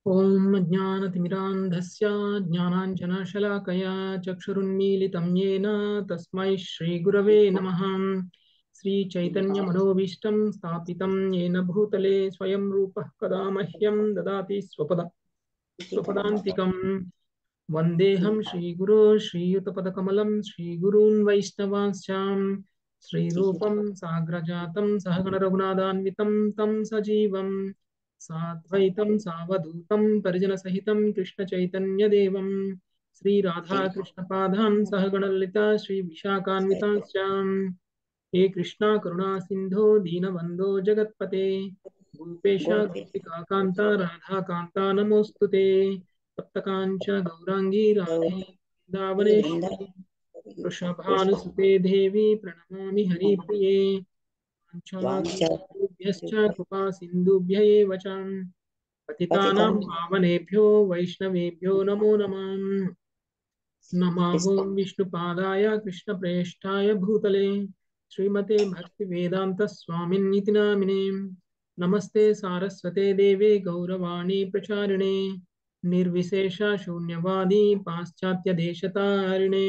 ॐ ज्ञानतिमिरान्धस्य ज्ञानाञ्जनशलाकया चक्षुरुन्मीलितं येन तस्मै श्रीगुरवे नमः। श्रीचैतन्यमनोभीष्टं स्थापितं येन भूतले स्वयं रूपः कदा मह्यं ददाति स्वपदान्तिकम्। वन्देऽहं श्रीगुरो श्रीयुतपदकमलं श्रीगुरून् वैष्णवांश्च श्रीरूपं साग्रजातं सहगणरघुनाथान्वितं तं सजीवम् साद्वैतं सावधूतं परिजनसहितं कृष्णचैतन्यदेवं श्रीराधाकृष्णपादान् सहगणललिता श्रीविशाखान्विताश्च हे कृष्णा करुणा सिन्धो दीनबन्धो जगत्पते गोपेश गोपिकान्ता राधाकान्ता नमोऽस्तुते सप्तकाञ्च गौराङ्गी राधे वृन्दावनेश्वरी वृषभानुसुते देवी प्रणमामि हरिप्रिये वाञ्छाकल्पतरुभ्यश्च कृपा सिन्धुभ्य एव च पतितानां पावनेभ्यो वैष्णवेभ्यो नमो नमः। नमो विष्णुपादाय कृष्णप्रेष्ठाय भूतले श्रीमते भक्तिवेदान्तस्वामिन्निति नामिने नमस्ते सारस्वते देवे गौरवाणी प्रचारिणे निर्विशेष शून्यवादी पाश्चात्यदेशतारिणे।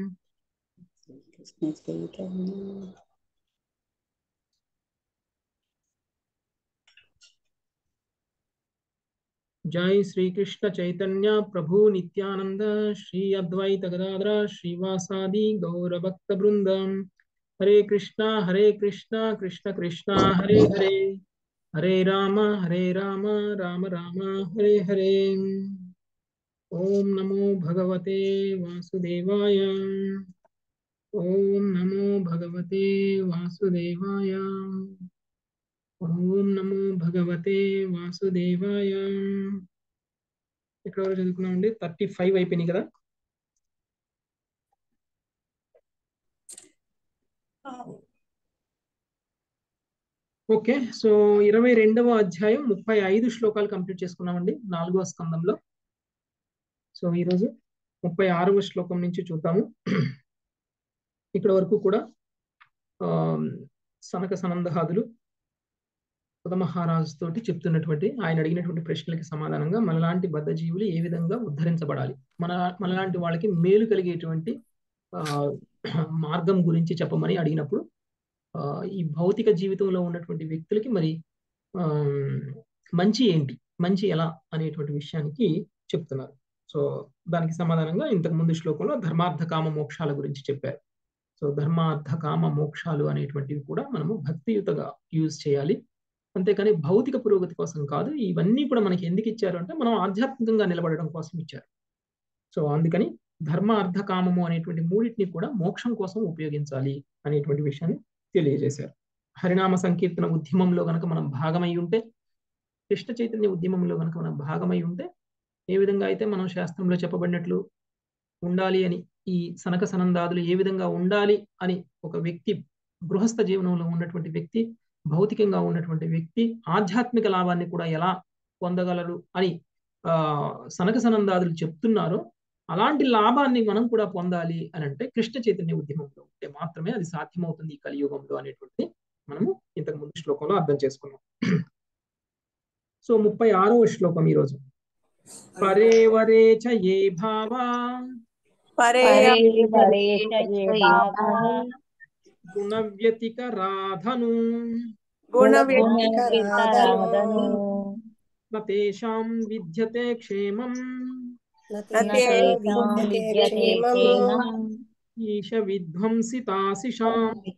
जय श्री कृष्ण चैतन्य प्रभु नित्यानंद श्री अद्वैत गदाधर श्रीवासादि गौर भक्त वृंद। हरे कृष्णा कृष्ण कृष्णा हरे हरे हरे राम राम राम हरे हरे। ओम नमो भगवते वासुदेवाय। ओम नमो भगवते वासुदेवाय। ओम नमो भगवते वासुदेवाय। ఇక్కడ వరకు చదువుకున్నామండి. 35 అయిపోయినాయి కదా. ఓకే, సో 22వ అధ్యాయం 35 శ్లోకాలు కంప్లీట్ చేసుకున్నామండి 4వ స్కందంలో. సో ఈరోజు 36వ శ్లోకం నుంచి చూద్దాము. ఇక్కడ వరకు కూడా సనక సనందహాదులు మహారాజు తోటి చెప్తున్నటువంటి ఆయన అడిగినటువంటి ప్రశ్నలకి సమాధానంగా మనలాంటి బద్ధజీవులు ఏ విధంగా ఉద్ధరించబడాలి, మనలాంటి వాళ్ళకి మేలు కలిగేటువంటి మార్గం గురించి చెప్పమని అడిగినప్పుడు ఈ భౌతిక జీవితంలో ఉన్నటువంటి వ్యక్తులకి మరి మంచి ఏంటి, మంచి ఎలా అనేటువంటి విషయానికి చెప్తున్నారు. సో దానికి సమాధానంగా ఇంతకు ముందు శ్లోకంలో ధర్మార్థ కామ మోక్షాల గురించి చెప్పారు. సో ధర్మార్థ కామ మోక్షాలు అనేటువంటివి కూడా మనము భక్తియుతగా యూజ్ చేయాలి, అంతేకాని భౌతిక పురోగతి కోసం కాదు. ఇవన్నీ కూడా మనకి ఎందుకు ఇచ్చారు అంటే మనం ఆధ్యాత్మికంగా నిలబడడం కోసం ఇచ్చారు. సో అందుకని ధర్మ అర్థ కామము అనేటువంటి మూడింటిని కూడా మోక్షం కోసం ఉపయోగించాలి అనేటువంటి విషయాన్ని తెలియజేశారు. హరినామ సంకీర్తన ఉద్యమంలో కనుక మనం భాగమై ఉంటే, కృష్ణ చైతన్య ఉద్యమంలో కనుక మనం భాగమై ఉంటే, ఏ విధంగా అయితే మనం శాస్త్రంలో చెప్పబడినట్లు ఉండాలి అని, ఈ సనక సనందాదులు ఏ విధంగా ఉండాలి అని ఒక వ్యక్తి గృహస్థ జీవనంలో ఉన్నటువంటి వ్యక్తి, భౌతికంగా ఉన్నటువంటి వ్యక్తి ఆధ్యాత్మిక లాభాన్ని కూడా ఎలా పొందగలరు అని సనక సనందాదులు చెప్తున్నారో, అలాంటి లాభాన్ని మనం కూడా పొందాలి అని అంటే కృష్ణ చైతన్య ఉద్యమంలో ఉంటే మాత్రమే అది సాధ్యమవుతుంది ఈ కలియుగంలో అనేటువంటిది మనము ఇంతకు ముందు శ్లోకంలో అర్థం చేసుకున్నాం. సో 36వ శ్లోకం ఈరోజు. పరేవరే చ ఏ భావా గుణవ్యతికరాధను నతేషాం విద్యతే క్షేమం ఈశ విధ్వంసితాశిషాం.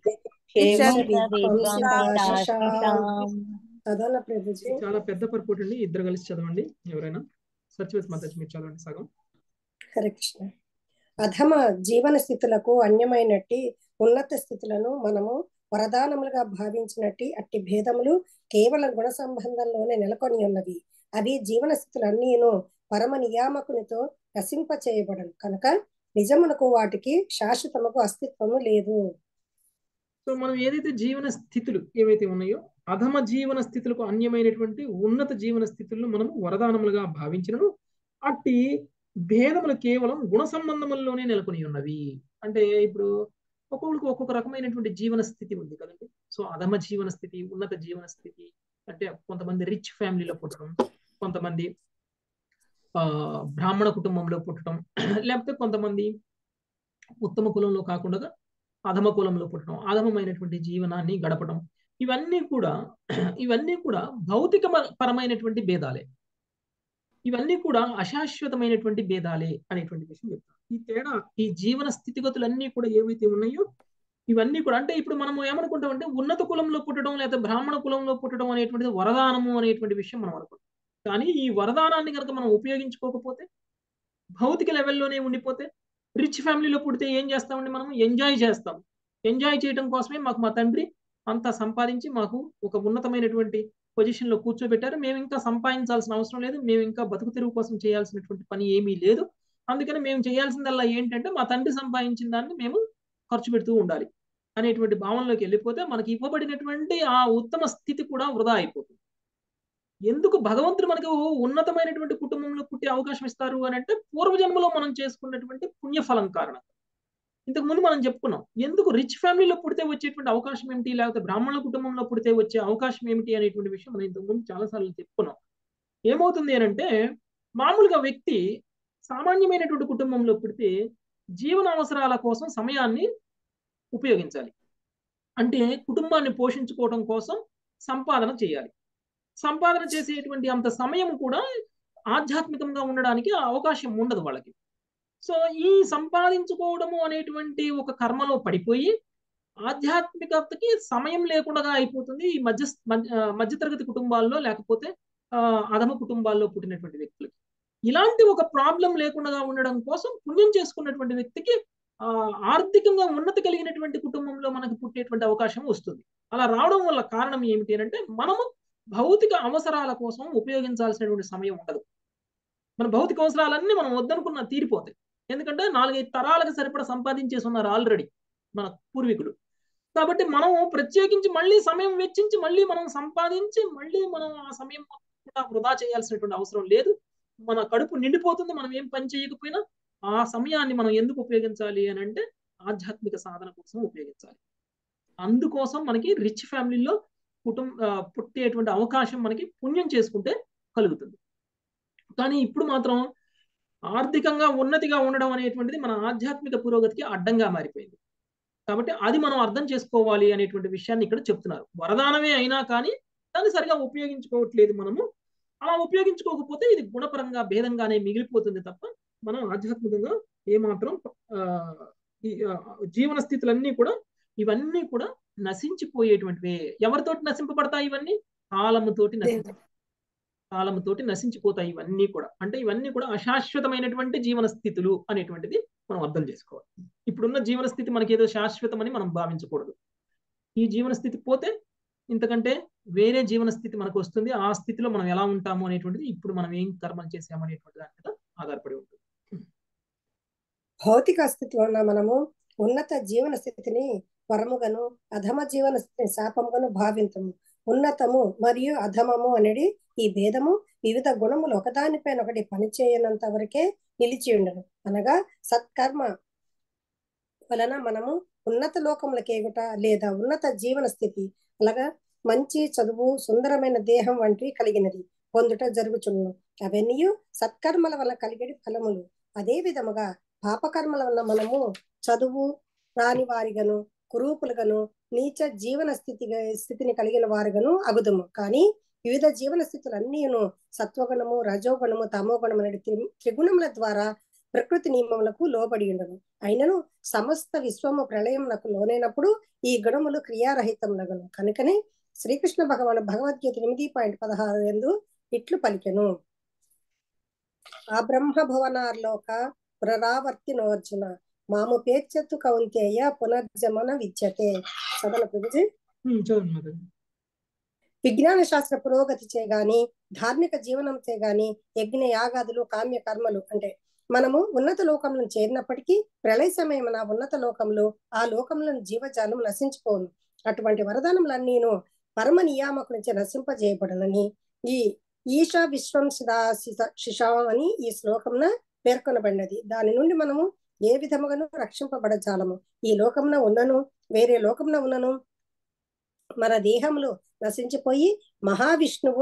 చాలా పెద్ద పర్పోట్ అండి, ఇద్దరు కలిసి చదవండి. ఎవరైనా సత్యవతి మాతాజీ మీరు చదవండి సగం. హరే కృష్ణ. అధమ జీవన స్థితులకు అన్యమైనట్టి ఉన్నత స్థితులను మనము వరదానములుగా భావించినట్టి అట్టి భేదములు కేవలం గుణ సంబంధంలోనే నెలకొని ఉన్నవి. అవి జీవన స్థితులన్నీను పరమ నియామకునితో నశింప చేయబడను కనుక నిజమునకు వాటికి శాశ్వతముకు అస్తిత్వము లేదు. సో మనం ఏదైతే జీవన స్థితులు ఏవైతే ఉన్నాయో, అధమ జీవన స్థితులకు అన్యమైనటువంటి ఉన్నత జీవన స్థితులను మనం వరదానములుగా భావించినను అట్టి భేదములు కేవలం గుణ సంబంధముల్లోనే నెలకొని ఉన్నవి. అంటే ఇప్పుడు ఒక్కొక్కరికి ఒక్కొక్క రకమైనటువంటి జీవన స్థితి ఉంది కదండి. సో అధమ జీవన స్థితి, ఉన్నత జీవన స్థితి అంటే కొంతమంది రిచ్ ఫ్యామిలీలో పుట్టడం, కొంతమంది బ్రాహ్మణ కుటుంబంలో పుట్టడం, లేకపోతే కొంతమంది ఉత్తమ కులంలో కాకుండా అధమ కులంలో పుట్టడం, అధమమైనటువంటి జీవనాన్ని గడపడం, ఇవన్నీ కూడా ఇవన్నీ కూడా భౌతిక పరమైనటువంటి భేదాలే. ఇవన్నీ కూడా అశాశ్వతమైనటువంటి భేదాలే అనేటువంటి విషయం చెప్తాను. ఈ తేడా, ఈ జీవన స్థితిగతులన్నీ కూడా ఏవైతే ఉన్నాయో ఇవన్నీ కూడా, అంటే ఇప్పుడు మనం ఏమనుకుంటామంటే ఉన్నత కులంలో పుట్టడం లేదా బ్రాహ్మణ కులంలో పుట్టడం అనేటువంటిది వరదానము అనేటువంటి విషయం మనం అనుకుంటాం. కానీ ఈ వరదానాన్ని కనుక మనం ఉపయోగించుకోకపోతే, భౌతిక లెవెల్లోనే ఉండిపోతే, రిచ్ ఫ్యామిలీలో పుడితే ఏం చేస్తామండి, మనం ఎంజాయ్ చేస్తాం. ఎంజాయ్ చేయడం కోసమే మాకు మా తండ్రి అంతా సంపాదించి మాకు ఒక ఉన్నతమైనటువంటి పొజిషన్లో కూర్చోబెట్టారు, మేము ఇంకా సంపాదించాల్సిన అవసరం లేదు, మేము ఇంకా బతుకు తెరువు కోసం చేయాల్సినటువంటి పని ఏమీ లేదు, అందుకని మేము చేయాల్సిందల్లా ఏంటంటే మా తండ్రి సంపాదించిన దాన్ని మేము ఖర్చు పెడుతూ ఉండాలి అనేటువంటి భావనలోకి వెళ్ళిపోతే మనకి ఇవ్వబడినటువంటి ఆ ఉత్తమ స్థితి కూడా వృధా అయిపోతుంది. ఎందుకు భగవంతుడు మనకు ఉన్నతమైనటువంటి కుటుంబంలో పుట్టే అవకాశం ఇస్తారు అని అంటే, పూర్వజన్మలో మనం చేసుకున్నటువంటి పుణ్యఫలం కారణం. ఇంతకు ముందు మనం చెప్పుకున్నాం, ఎందుకు రిచ్ ఫ్యామిలీలో పుడితే వచ్చేటువంటి అవకాశం ఏమిటి, లేకపోతే బ్రాహ్మణుల కుటుంబంలో పుడితే వచ్చే అవకాశం ఏమిటి అనేటువంటి విషయం మనం ఇంతకు ముందు చాలాసార్లు చెప్పుకున్నాం. ఏమవుతుంది అని అంటే, మామూలుగా వ్యక్తి సామాన్యమైనటువంటి కుటుంబంలో పుడితే జీవన అవసరాల కోసం సమయాన్ని ఉపయోగించాలి. అంటే కుటుంబాన్ని పోషించుకోవడం కోసం సంపాదన చేయాలి. సంపాదన చేసేటువంటి అంత సమయం కూడా ఆధ్యాత్మికంగా ఉండడానికి అవకాశం ఉండదు వాళ్ళకి. సో ఈ సంపాదించుకోవడము అనేటువంటి ఒక కర్మలో పడిపోయి ఆధ్యాత్మికతకి సమయం లేకుండా అయిపోతుంది ఈ మధ్యతరగతి కుటుంబాల్లో, లేకపోతే అధమ కుటుంబాల్లో పుట్టినటువంటి వ్యక్తులకి. ఇలాంటి ఒక ప్రాబ్లం లేకుండా ఉండడం కోసం పుణ్యం చేసుకున్నటువంటి వ్యక్తికి ఆర్థికంగా ఉన్నతి కలిగినటువంటి కుటుంబంలో మనకు పుట్టేటువంటి అవకాశం వస్తుంది. అలా రావడం వల్ల కారణం ఏమిటి అంటే, మనము భౌతిక అవసరాల కోసం ఉపయోగించాల్సినటువంటి సమయం ఉండదు. మన భౌతిక అవసరాలన్నీ మనం వద్దనుకున్న తీరిపోతాయి. ఎందుకంటే 4-5 తరాలకు సరిపడా సంపాదించేసి ఉన్నారు ఆల్రెడీ మన పూర్వీకులు. కాబట్టి మనం ప్రత్యేకించి మళ్ళీ సమయం వెచ్చించి మళ్ళీ మనం సంపాదించి మళ్ళీ మనం ఆ సమయం వృధా చేయాల్సినటువంటి అవసరం లేదు. మన కడుపు నిండిపోతుంది మనం ఏం పని చేయకపోయినా. ఆ సమయాన్ని మనం ఎందుకు ఉపయోగించాలి అని అంటే, ఆధ్యాత్మిక సాధన కోసం ఉపయోగించాలి. అందుకోసం మనకి రిచ్ ఫ్యామిలీలో పుట్టేటువంటి అవకాశం మనకి పుణ్యం చేసుకుంటే కలుగుతుంది. కానీ ఇప్పుడు మాత్రం ఆర్థికంగా ఉన్నతిగా ఉండడం అనేటువంటిది మన ఆధ్యాత్మిక పురోగతికి అడ్డంగా మారిపోయింది. కాబట్టి అది మనం అర్థం చేసుకోవాలి అనేటువంటి విషయాన్ని ఇక్కడ చెప్తున్నారు. వరదానమే అయినా కానీ దాన్ని సరిగా ఉపయోగించుకోవట్లేదు మనము. అలా ఉపయోగించుకోకపోతే ఇది గుణపరంగా భేదంగానే మిగిలిపోతుంది తప్ప మనం ఆధ్యాత్మికంగా ఏమాత్రం జీవన స్థితులన్నీ కూడా ఇవన్నీ కూడా నశించిపోయేటువంటివే. ఎవరితోటి నశింపబడతాయి ఇవన్నీ? కాలముతోటి నశించిపోతాయి ఇవన్నీ కూడా. అంటే ఇవన్నీ కూడా అశాశ్వతమైనటువంటి జీవన స్థితులు అనేటువంటిది మనం అర్థం చేసుకోవాలి. ఇప్పుడున్న జీవన స్థితి మనకి ఏదో శాశ్వతమని మనం భావించకూడదు. ఈ జీవన స్థితి పోతే ఇంతకంటే వేరే జీవన స్థితి మనకు వస్తుంది. ఆ స్థితిలో మనం ఎలా ఉంటాము అనేటువంటిది ఇప్పుడు మనం ఏం కర్మలు చేసాము అనేటువంటి దాని మీద ఆధారపడి ఉంటుంది. భౌతిక అస్తిత్వంలో మనము ఉన్నత జీవన స్థితిని వరముగాను, అధమ జీవన స్థితిని శాపముగాను భావించము. ఉన్నతము మరియు అధమము అనేది ఈ భేదము వివిధ గుణములు ఒకదానిపైన ఒకటి పనిచేయనంత వరకే నిలిచి ఉండను. అనగా సత్కర్మ వలన మనము ఉన్నత లోకములకు ఎగుట లేదా ఉన్నత జీవన స్థితి, అలాగా మంచి చదువు, సుందరమైన దేహం వంటివి కలిగినది పొందుట జరుగుచును. అవన్నీ సత్కర్మల వల్ల కలిగేది ఫలములు. అదే విధముగా పాపకర్మల వల్ల మనము చదువు రాని వారిగాను, కురూపులుగాను, నీచ జీవన స్థితిని కలిగిన వారుగాను అగుదము. కానీ వివిధ జీవన స్థితులన్నీను సత్వగుణము, రజోగుణము, తమోగుణము అనే త్రిగుణముల ద్వారా ప్రకృతి నియమములకు లోబడి ఉండను. అయినను సమస్త విశ్వము ప్రళయములకు లోనైనప్పుడు ఈ గుణములు క్రియారహితములగును. కనుకనే శ్రీకృష్ణ భగవాను భగవద్గీత 8.16 యందు ఇట్లు పలికెను: ఆ బ్రహ్మ భువనార్లోక పునరావర్తినోర్జున మాము పేర్చెత్తు కౌంతేయ పునర్జమన విద్యతే. చదన ప్రభుజీ. విజ్ఞాన శాస్త్ర పురోగతి చేయగాని, ధార్మిక జీవనం చేయగాని, యజ్ఞ యాగాదులు, కామ్య కర్మలు అంటే మనము ఉన్నత లోకంలో చేరినప్పటికీ ప్రళయ సమయమున ఉన్నత లోకంలో ఆ లోకంలో జీవజాలం నశించిపోను. అటువంటి వరదానములన్నీను పరమ నియామకు నుంచి నశింపజేయబడనని ఈ ఈశా విశ్వం శిశం అని ఈ శ్లోకంన పేర్కొనబడినది. దాని నుండి మనము ఏ విధముగాను రక్షింపబడజాలము. ఈ లోకంలో ఉన్నను, వేరే లోకంలో ఉన్నను మన దేహములు నశించిపోయి మహావిష్ణువు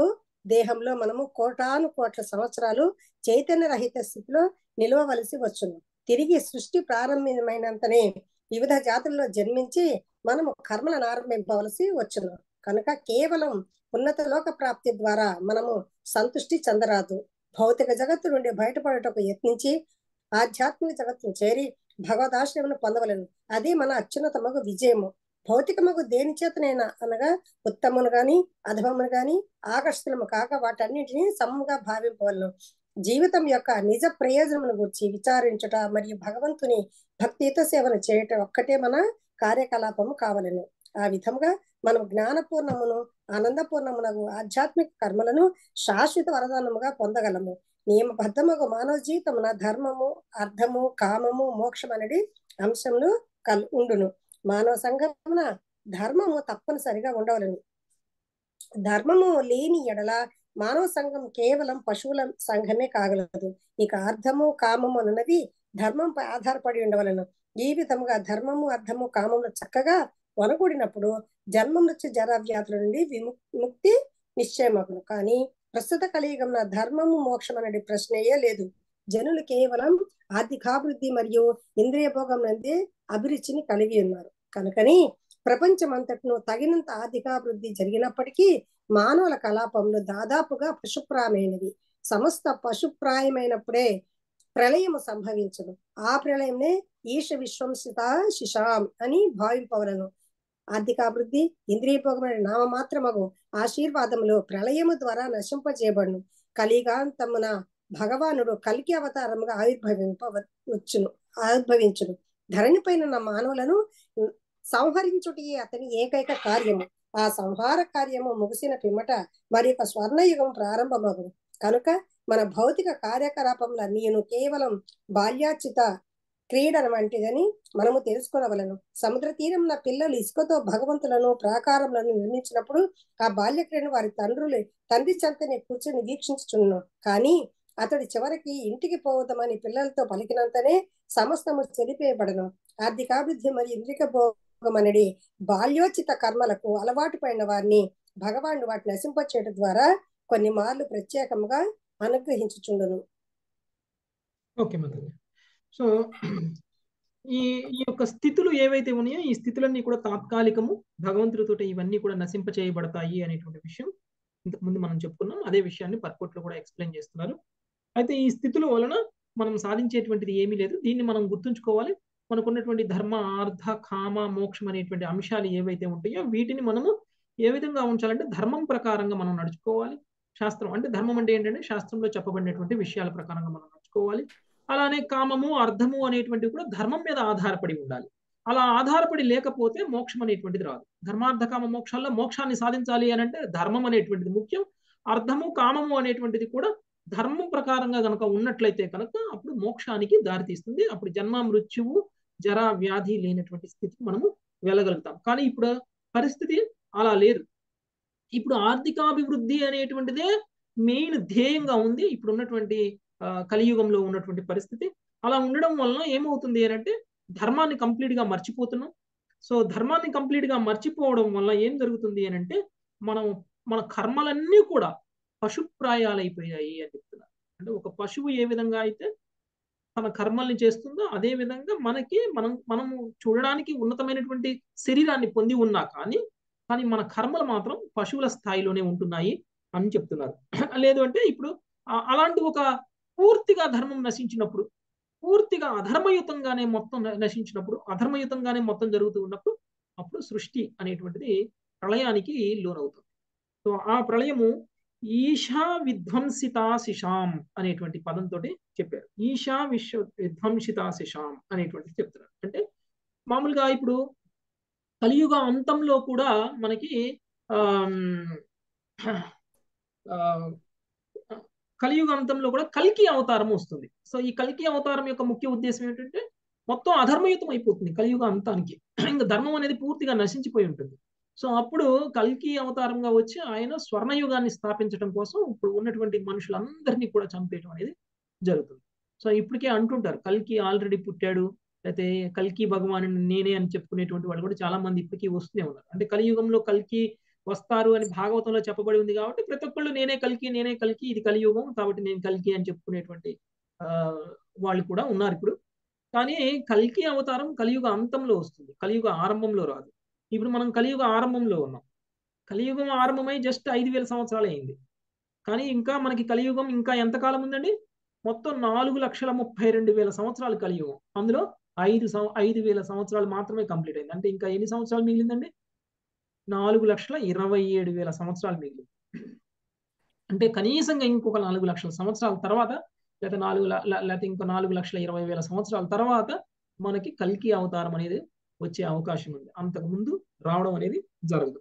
దేహంలో మనము కోటాను కోట్ల సంవత్సరాలు చైతన్య రహిత స్థితిలో నిలవవలసి వచ్చును. తిరిగి సృష్టి ప్రారంభమైనంతనే వివిధ జాతుల్లో జన్మించి మనము కర్మలను ఆరంభింపవలసి వచ్చును. కనుక కేవలం ఉన్నత లోక ప్రాప్తి ద్వారా మనము సంతుష్టి చెందరాదు. భౌతిక జగత్తు నుండి బయటపడటకు యత్నించి ఆధ్యాత్మిక జగత్తును చేరి భగవదాశ్రయమును పొందవలను. అది మన అత్యున్నతమగు విజయము. భౌతికమగు దేని చేతనైనా అనగా ఉత్తమును గాని అధమమును గాని ఆకర్షితులము కాక వాటన్నింటినీ సమంగా భావింపవలను. జీవితం యొక్క నిజ ప్రయోజనమును గురించి విచారించుట మరియు భగవంతుని భక్తితో సేవను చేయటం ఒక్కటే మన కార్యకలాపము కావాలను. ఆ విధంగా మనం జ్ఞానపూర్ణమును ఆనందపూర్ణమునగు ఆధ్యాత్మిక కర్మలను శాశ్వత వరదానముగా పొందగలము. నియమబద్ధముగా మానవ జీవితమున ధర్మము, అర్థము, కామము, మోక్షం అనేది అంశములు ఉండును. మానవ సంఘమున ధర్మము తప్పనిసరిగా ఉండవలను. ధర్మము లేని ఎడల మానవ సంఘం కేవలం పశువుల సంఘమే కాగలదు. ఇక అర్థము, కామము అన్నవి ధర్మంపై ఆధారపడి ఉండవలను. ఈ విధముగా ధర్మము, అర్థము, కామములు చక్కగా వనగూడినప్పుడు జన్మ మృత్యు జరా వ్యాధుల నుండి విముక్తి నిశ్చయమగును. కానీ ప్రస్తుత కలియుగంలో ధర్మము, మోక్షం అనే ప్రశ్నయే లేదు. జనులు కేవలం ఆర్థికాభివృద్ధి మరియు ఇంద్రియ భోగం నందే అభిరుచిని కలిగి ఉన్నారు. కనుకని ప్రపంచమంతటను తగినంత ఆర్థికాభివృద్ధి జరిగినప్పటికీ మానవుల కలాపంలో దాదాపుగా పశుప్రాయమైనవి. సమస్త పశుప్రాయమైనప్పుడే ప్రళయము సంభవించదు. ఆ ప్రళయంనే ఈశ విశ్వంసిత శిశాం అని భావింపవలను. ఆర్థికాభివృద్ధి, ఇంద్రియ భోగం అనే నామమాత్రమగు ఆశీర్వాదములు ప్రళయము ద్వారా నశింపజేయబడును. కలియుగాంతమున భగవానుడు కల్కి అవతారముగా ఆవిర్భవించును. ధరణిపైన ఉన్న మానవులను సంహరించుటే అతని ఏకైక కార్యము. ఆ సంహార కార్యము ముగిసిన పిమ్మట మరి యొక్క స్వర్ణయుగం ప్రారంభమగును. కనుక మన భౌతిక కార్యకలాపములన్నీను కేవలం బాల్యాచిత క్రీడన వంటిదని మనము తెలుసుకోవలను. సముద్ర తీరంలో పిల్లలు ఇసుకతో భగవంతులను ప్రాకారములను నిర్మించినప్పుడు ఆ బాల్య క్రీడను వారి తండ్రి చెంతనే కూర్చొని వీక్షించుచున్నాను. కానీ అతడి చివరికి ఇంటికి పోవద్దామని పిల్లలతో పలికినంతనే సమస్తము చెరిపేయబడను. ఆర్థికాభివృద్ధి మరియు ఇంద్రియ భోగం అనేది బాల్యోచిత కర్మలకు అలవాటు పడిన వారిని భగవానుడు వాటిని నశింపచేయడం ద్వారా కొన్ని మార్లు ప్రత్యేకంగా అనుగ్రహించుచుండును. ఓకే మాతాజీ. సో ఈ యొక్క స్థితులు ఏవైతే ఉన్నాయో ఈ స్థితులన్నీ కూడా తాత్కాలికము, భగవంతుడితో ఇవన్నీ కూడా నశింప చేయబడతాయి అనేటువంటి విషయం ఇంతకుముందు మనం చెప్పుకున్నాం. అదే విషయాన్ని పర్కోట్లో కూడా ఎక్స్ప్లెయిన్ చేస్తున్నారు. అయితే ఈ స్థితుల వలన మనం సాధించేటువంటిది ఏమీ లేదు. దీన్ని మనం గుర్తుంచుకోవాలి. మనకున్నటువంటి ధర్మ, అర్థ, కామ, మోక్షం అనేటువంటి అంశాలు ఏవైతే ఉంటాయో వీటిని మనము ఏ విధంగా ఉంచాలంటే ధర్మం ప్రకారంగా మనం నడుచుకోవాలి. శాస్త్రం అంటే ధర్మం అంటే ఏంటంటే శాస్త్రంలో చెప్పబడినటువంటి విషయాల ప్రకారంగా మనం నడుచుకోవాలి. అలానే కామము, అర్థము అనేటువంటివి కూడా ధర్మం మీద ఆధారపడి ఉండాలి. అలా ఆధారపడి లేకపోతే మోక్షం అనేటువంటిది రాదు. ధర్మార్థ కామ మోక్షాల్లో మోక్షాన్ని సాధించాలి అని అంటే ధర్మం అనేటువంటిది ముఖ్యం. అర్థము, కామము అనేటువంటిది కూడా ధర్మం ప్రకారంగా కనుక ఉన్నట్లయితే కనుక అప్పుడు మోక్షానికి దారితీస్తుంది. అప్పుడు జన్మ, మృత్యువు, జరా, వ్యాధి లేనటువంటి స్థితికి మనము వెళ్ళగలుగుతాం. కానీ ఇప్పుడు పరిస్థితి అలా లేదు. ఇప్పుడు ఆర్థికాభివృద్ధి అనేటువంటిదే మెయిన్ ధ్యేయంగా ఉంది ఇప్పుడు ఉన్నటువంటి కలియుగంలో ఉన్నటువంటి పరిస్థితి. అలా ఉండడం వలన ఏమవుతుంది అంటే ధర్మాన్ని కంప్లీట్ గా మర్చిపోతున్నాం. సో ధర్మాన్ని కంప్లీట్ గా మర్చిపోవడం వల్ల ఏం జరుగుతుంది అంటే మన కర్మలన్నీ కూడా పశుప్రాయాలైపోయాయి అని చెప్తున్నారు. అంటే ఒక పశువు ఏ విధంగా అయితే తన కర్మల్ని చేస్తుందో అదే విధంగా మనము చూడడానికి ఉన్నతమైనటువంటి శరీరాన్ని పొంది ఉన్నా కానీ మన కర్మలు మాత్రం పశువుల స్థాయిలోనే ఉంటున్నాయి అని చెప్తున్నారు. లేదు అంటే ఇప్పుడు అలాంటి ఒక పూర్తిగా ధర్మం నశించినప్పుడు, పూర్తిగా అధర్మయుతంగానే మొత్తం నశించినప్పుడు, అధర్మయుతంగానే మొత్తం జరుగుతూ ఉన్నప్పుడు అప్పుడు సృష్టి అనేటువంటిది ప్రళయానికి లోనవుతుంది. సో ఆ ప్రళయము ఈశా విధ్వంసితాశిషాం అనేటువంటి పదంతో చెప్పారు. ఈశా విధ్వంసితాశిషాం అనేటువంటిది చెప్తున్నారు. అంటే మామూలుగా ఇప్పుడు కలియుగ అంతంలో కూడా మనకి కలియుగ అంతంలో కూడా కల్కి అవతారం వస్తుంది. సో ఈ కల్కి అవతారం యొక్క ముఖ్య ఉద్దేశం ఏంటంటే మొత్తం అధర్మయుతం అయిపోతుంది కలియుగ అంతానికి. ఇంకా ధర్మం అనేది పూర్తిగా నశించిపోయి ఉంటుంది. సో అప్పుడు కల్కి అవతారంగా వచ్చి ఆయన స్వర్ణయుగాన్ని స్థాపించడం కోసం ఇప్పుడు ఉన్నటువంటి మనుషులందరినీ కూడా చంపేయడం అనేది జరుగుతుంది. సో ఇప్పటికే అంటుంటారు కల్కి ఆల్రెడీ పుట్టాడు, అయితే కల్కి భగవాను నేనే అని చెప్పుకునేటువంటి వాళ్ళు కూడా చాలా మంది ఇప్పటికీ వస్తూనే ఉన్నారు. అంటే కలియుగంలో కల్కి వస్తారు అని భాగవతంలో చెప్పబడి ఉంది కాబట్టి ప్రతి ఒక్కళ్ళు నేనే కల్కి ఇది కలియుగం కాబట్టి నేను కల్కి అని చెప్పుకునేటువంటి ఆ, వాళ్ళు కూడా ఉన్నారు ఇప్పుడు. కానీ కల్కి అవతారం కలియుగ అంతంలో వస్తుంది, కలియుగ ఆరంభంలో రాదు. ఇప్పుడు మనం కలియుగ ఆరంభంలో ఉన్నాం. కలియుగం ఆరంభమై జస్ట్ 5,000 సంవత్సరాలు అయింది. కానీ ఇంకా మనకి కలియుగం ఇంకా ఎంతకాలం ఉందండి? మొత్తం 4,32,000 సంవత్సరాలు కలియుగం. అందులో 5,000 సంవత్సరాలు మాత్రమే కంప్లీట్ అయింది. అంటే ఇంకా ఎన్ని సంవత్సరాలు మిగిలిందండి? 4,27,000 సంవత్సరాలు మిగిలింది. అంటే కనీసంగా ఇంకొక 4,00,000 సంవత్సరాల తర్వాత, లేకపోతే ఇంకో 4,20,000 సంవత్సరాల తర్వాత మనకి కల్కి అవతారం అనేది వచ్చే అవకాశం ఉంది. అంతకుముందు రావడం అనేది జరగదు.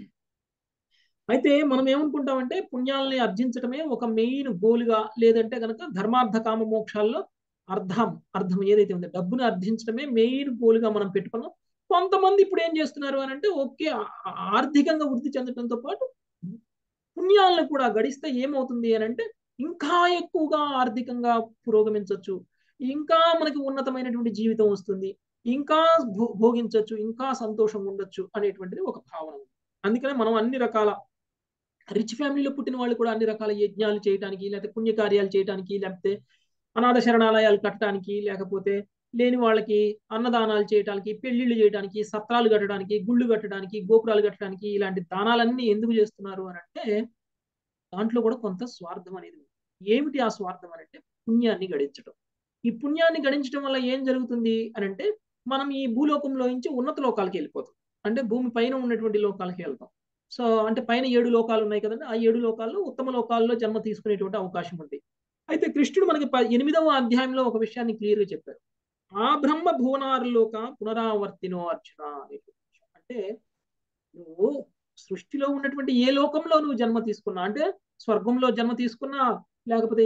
అయితే మనం ఏమనుకుంటామంటే పుణ్యాలని అర్జించడమే ఒక మెయిన్ గోల్గా, లేదంటే కనుక ధర్మార్థ కామ మోక్షాల్లో అర్థం ఏదైతే ఉందో డబ్బుని అర్జించడమే మెయిన్ గోల్గా మనం పెట్టుకున్నాం. కొంతమంది ఇప్పుడు ఏం చేస్తున్నారు అని అంటే ఓకే, ఆర్థికంగా వృద్ధి చెందడంతో పాటు పుణ్యాలను కూడా గడిస్తే ఏమవుతుంది అని అంటే ఇంకా ఎక్కువగా ఆర్థికంగా పురోగమించవచ్చు, ఇంకా మనకి ఉన్నతమైనటువంటి జీవితం వస్తుంది, ఇంకా భోగించవచ్చు, ఇంకా సంతోషంగా ఉండొచ్చు అనేటువంటిది ఒక భావన. అందుకనే మనం అన్ని రకాల రిచ్ ఫ్యామిలీలో పుట్టిన వాళ్ళు కూడా అన్ని రకాల యజ్ఞాలు చేయడానికి, లేకపోతే పుణ్యకార్యాలు చేయడానికి, లేకపోతే అనాథ శరణాలయాలు కట్టడానికి, లేకపోతే లేని వాళ్ళకి అన్నదానాలు చేయడానికి, పెళ్లిళ్ళు చేయడానికి, సత్రాలు కట్టడానికి, గుళ్ళు కట్టడానికి, గోపురాలు కట్టడానికి, ఇలాంటి దానాలన్నీ ఎందుకు చేస్తున్నారు అని అంటే దాంట్లో కూడా కొంత స్వార్థం అనేది ఉంది. ఏమిటి ఆ స్వార్థం అని అంటే పుణ్యాన్ని గడించడం. ఈ పుణ్యాన్ని గడించడం వల్ల ఏం జరుగుతుంది అని అంటే మనం ఈ భూలోకంలో నుంచి ఉన్నత లోకాలకి వెళ్ళిపోతాం. అంటే భూమి పైన ఉన్నటువంటి లోకాలకి వెళ్తాం. సో అంటే పైన 7 లోకాలు ఉన్నాయి కదండి, ఆ 7 లోకాల్లో ఉత్తమ లోకాల్లో జన్మ తీసుకునేటువంటి అవకాశం ఉంది. అయితే కృష్ణుడు మనకి 8వ అధ్యాయంలో ఒక విషయాన్ని క్లియర్గా చెప్పారు. ఆ బ్రహ్మ భువనారులోక పునరావర్తినో అర్జున అనేటువంటి విషయం. అంటే నువ్వు సృష్టిలో ఉన్నటువంటి ఏ లోకంలో నువ్వు జన్మ తీసుకున్నా, అంటే స్వర్గంలో జన్మ తీసుకున్నా, లేకపోతే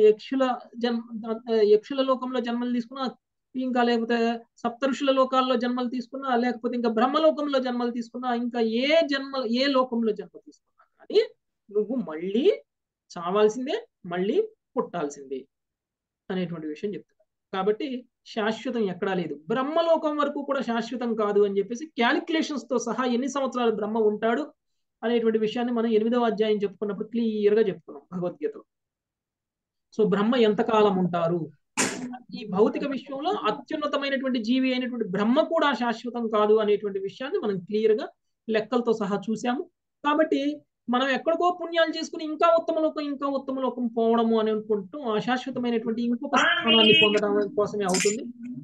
యక్షుల లోకంలో జన్మలు తీసుకున్నా, ఇంకా లేకపోతే సప్తఋషుల లోకాల్లో జన్మలు తీసుకున్నా, లేకపోతే ఇంకా బ్రహ్మలోకంలో జన్మలు తీసుకున్నా, ఇంకా ఏ లోకంలో జన్మ తీసుకున్నా కానీ నువ్వు మళ్ళీ చావాల్సిందే, మళ్ళీ పుట్టాల్సిందే అనేటువంటి విషయం చెప్తున్నారు. కాబట్టి శాశ్వతం ఎక్కడా లేదు. బ్రహ్మలోకం వరకు కూడా శాశ్వతం కాదు అని చెప్పేసి క్యాలిక్యులేషన్స్ తో సహా ఎన్ని సంవత్సరాలు బ్రహ్మ ఉంటాడు అనేటువంటి విషయాన్ని మనం 8వ అధ్యాయం చెప్పుకున్నప్పుడు క్లియర్ గా చెప్పుకున్నాం భగవద్గీతలో. సో బ్రహ్మ ఎంతకాలం ఉంటారు, ఈ భౌతిక విశ్వంలో అత్యున్నతమైనటువంటి జీవి అయినటువంటి బ్రహ్మ కూడా శాశ్వతం కాదు అనేటువంటి విషయాన్ని మనం క్లియర్ గా లెక్కలతో సహా చూసాము. కాబట్టి మనం ఎక్కడికో పుణ్యాలు చేసుకుని ఇంకా ఉత్తమ లోకం పోవడము అని అనుకుంటూ అశాశ్వతమైనటువంటి ఇంకొక స్థానాన్ని పొందడం కోసమే అవుతుంది.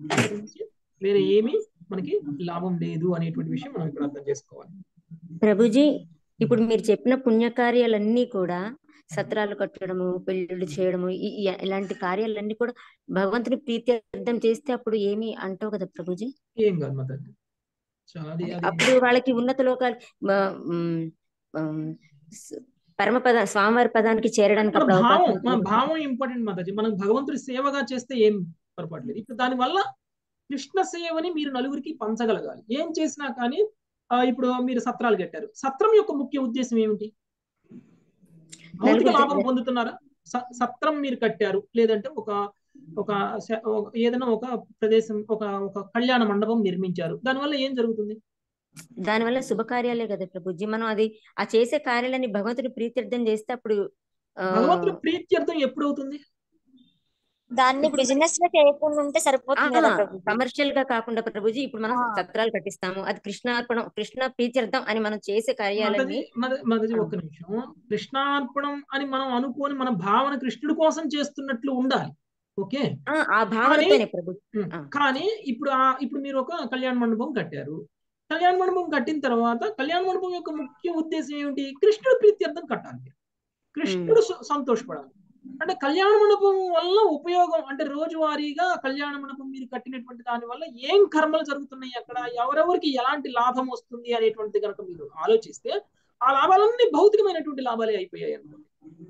వేరే ఏమీ మనకి లాభం లేదు అనేటువంటి విషయం మనం ఇక్కడ అర్థం చేసుకోవాలి. ప్రభుజీ, ఇప్పుడు మీరు చెప్పిన పుణ్యకార్యాలన్నీ కూడా సత్రాలు కట్టడము, పెళ్లిళ్ళు చేయడము, ఇలాంటి కార్యాలన్నీ కూడా భగవంతుని ప్రీత్యర్థం చేస్తే అప్పుడు ఏమి అంటావు కదా ప్రభుజీ? ఏం కాదు మాత, అప్పుడు వాళ్ళకి ఉన్నత లోకాలు పరమపద స్వామివారి పదానికి చేరడానికి మన భావం ఇంపార్టెంట్ మాతాజీ. మనం భగవంతుడి సేవగా చేస్తే ఏం పొరపాట్లేదు. ఇప్పుడు దానివల్ల కృష్ణ సేవని మీరు నలుగురికి పంచగలగాలి. ఏం చేసినా కానీ ఇప్పుడు మీరు సత్రాలు కట్టారు, సత్రం యొక్క ముఖ్య ఉద్దేశం ఏమిటి? భౌతిక లాభం పొందుతున్నారా? సత్రం మీరు కట్టారు, లేదంటే ఒక ఏదైనా ఒక ప్రదేశం, ఒక కళ్యాణ మండపం నిర్మించారు, దానివల్ల ఏం జరుగుతుంది? దానివల్ల శుభకార్యాలే కదా ప్రభుజీ. మనం అది ఆ చేసే కార్యాలని భగవంతుడి ప్రీత్యర్థం చేస్తే అప్పుడు భగవంతుడి ప్రీత్యర్థం ఎప్పుడు అవుతుంది? దాన్ని బిజినెస్ గా చేయకుండా ఉంటే సరిపోతుంది కదా ప్రభుజీ. కమర్షియల్ గా కాకుండా ప్రభుజీ, ఇప్పుడు మనం సత్రాలు కట్టిస్తాము, అది కృష్ణార్పణం, కృష్ణ ప్రీత్యర్థం అని మనం చేసే కార్యాలని. ఒక్క నిమిషం, కృష్ణార్పణం అని మనం అనుకోని మన భావన కృష్ణుడి కోసం చేస్తున్నట్లు ఉండాలి. ఓకే, ఆ భావనతోనే ప్రభుజీ. కానీ ఇప్పుడు మీరు ఒక కళ్యాణ మండపం కట్టారు. కళ్యాణ మండపం కట్టిన తర్వాత కళ్యాణ మండపం యొక్క ముఖ్య ఉద్దేశం ఏమిటి? కృష్ణుడు ప్రీత్యర్థం కట్టాలి, కృష్ణుడు సంతోషపడాలి. అంటే కళ్యాణ మండపం వల్ల ఉపయోగం అంటే రోజువారీగా కళ్యాణ మండపం మీరు కట్టినటువంటి దాని వల్ల ఏం కర్మలు జరుగుతున్నాయి, అక్కడ ఎవరెవరికి ఎలాంటి లాభం వస్తుంది అనేటువంటిది కనుక మీరు ఆలోచిస్తే ఆ లాభాలన్నీ భౌతికమైనటువంటి లాభాలే అయిపోయాయి అనుకోండి.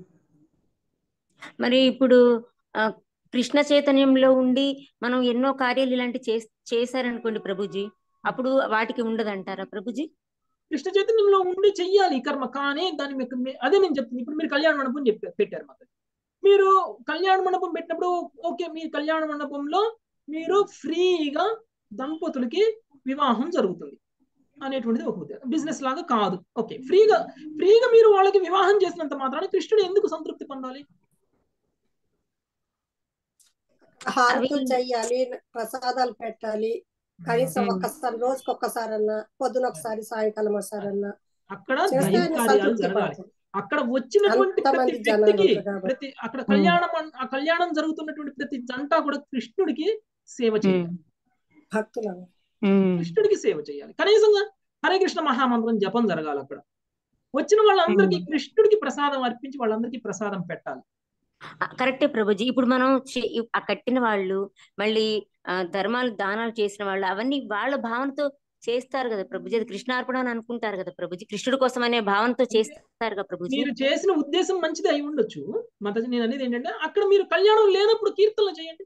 మరి ఇప్పుడు కృష్ణ చైతన్యంలో ఉండి మనం ఎన్నో కార్యాలు ఇలాంటి చేశారనుకోండి ప్రభుజీ, అప్పుడు వాటికి ఉండదంటారా ప్రభుజీ? కృష్ణ చైతన్యంలో ఉండి చెయ్యాలి కర్మ, కానీ దాని అదే నేను చెప్తుంది. ఇప్పుడు మీరు కళ్యాణ మండపం పెట్టారు మాత్రం, మీరు కళ్యాణ మండపం పెట్టినప్పుడు ఓకే, మీ కళ్యాణ మండపంలో మీరు ఫ్రీగా దంపతులకి వివాహం జరుగుతుంది. అనేటువంటిది ఒక ఉద్దేశం. బిజినెస్ లాగా కాదు. ఓకే, ఫ్రీగా మీరు వాళ్ళకి వివాహం చేసినంత మాత్రాన కృష్ణుడు ఎందుకు సంతృప్తి పొందాలి? అవి హారతులు చెయ్యాలి, ప్రసాదాలు పెట్టాలి, కనీసం ఒక్కసారి రోజుకి ఒక్కసారన్నా, పొద్దున ఒకసారి సాయంకాలం ఒకసారన్నా అక్కడ చేస్తే దైవ ఆయన కార్యాలు సంతృప్తి జరగాలి. పడతాడు. అక్కడ వచ్చినటువంటి ప్రతి అంతమంది జనాలు వ్యక్తికి, ఉంటారు కాబట్టి ప్రతి అక్కడ ఆ కళ్యాణం జరుగుతున్నటువంటి ప్రతి జంట కూడా కృష్ణుడికి సేవ చేయాలి. భక్తులు కృష్ణుడికి సేవ చేయాలి. కనీసంగా హరే కృష్ణ మహామంత్రం జపం జరగాలి. అక్కడ వచ్చిన వాళ్ళందరికీ కృష్ణుడికి ప్రసాదం అర్పించి వాళ్ళందరికీ ప్రసాదం పెట్టాలి. కరెక్టే ప్రభుజీ. ఇప్పుడు మనం ఆ కట్టిన వాళ్ళు మళ్ళీ ధర్మాలు దానాలు చేసిన వాళ్ళు అవన్నీ వాళ్ళ భావనతో చేస్తారు కదా ప్రభుజీ. అది కృష్ణార్పణ అని అనుకుంటారు కదా ప్రభుజీ. కృష్ణుడి కోసం అనే భావనతో చేస్తారు కదా ప్రభుజీ. మీరు చేసిన ఉద్దేశం మంచిది అయి ఉండొచ్చు మాతాజీ. నేను అనేది ఏంటంటే అక్కడ మీరు కళ్యాణం లేనప్పుడు కీర్తనలు చేయండి,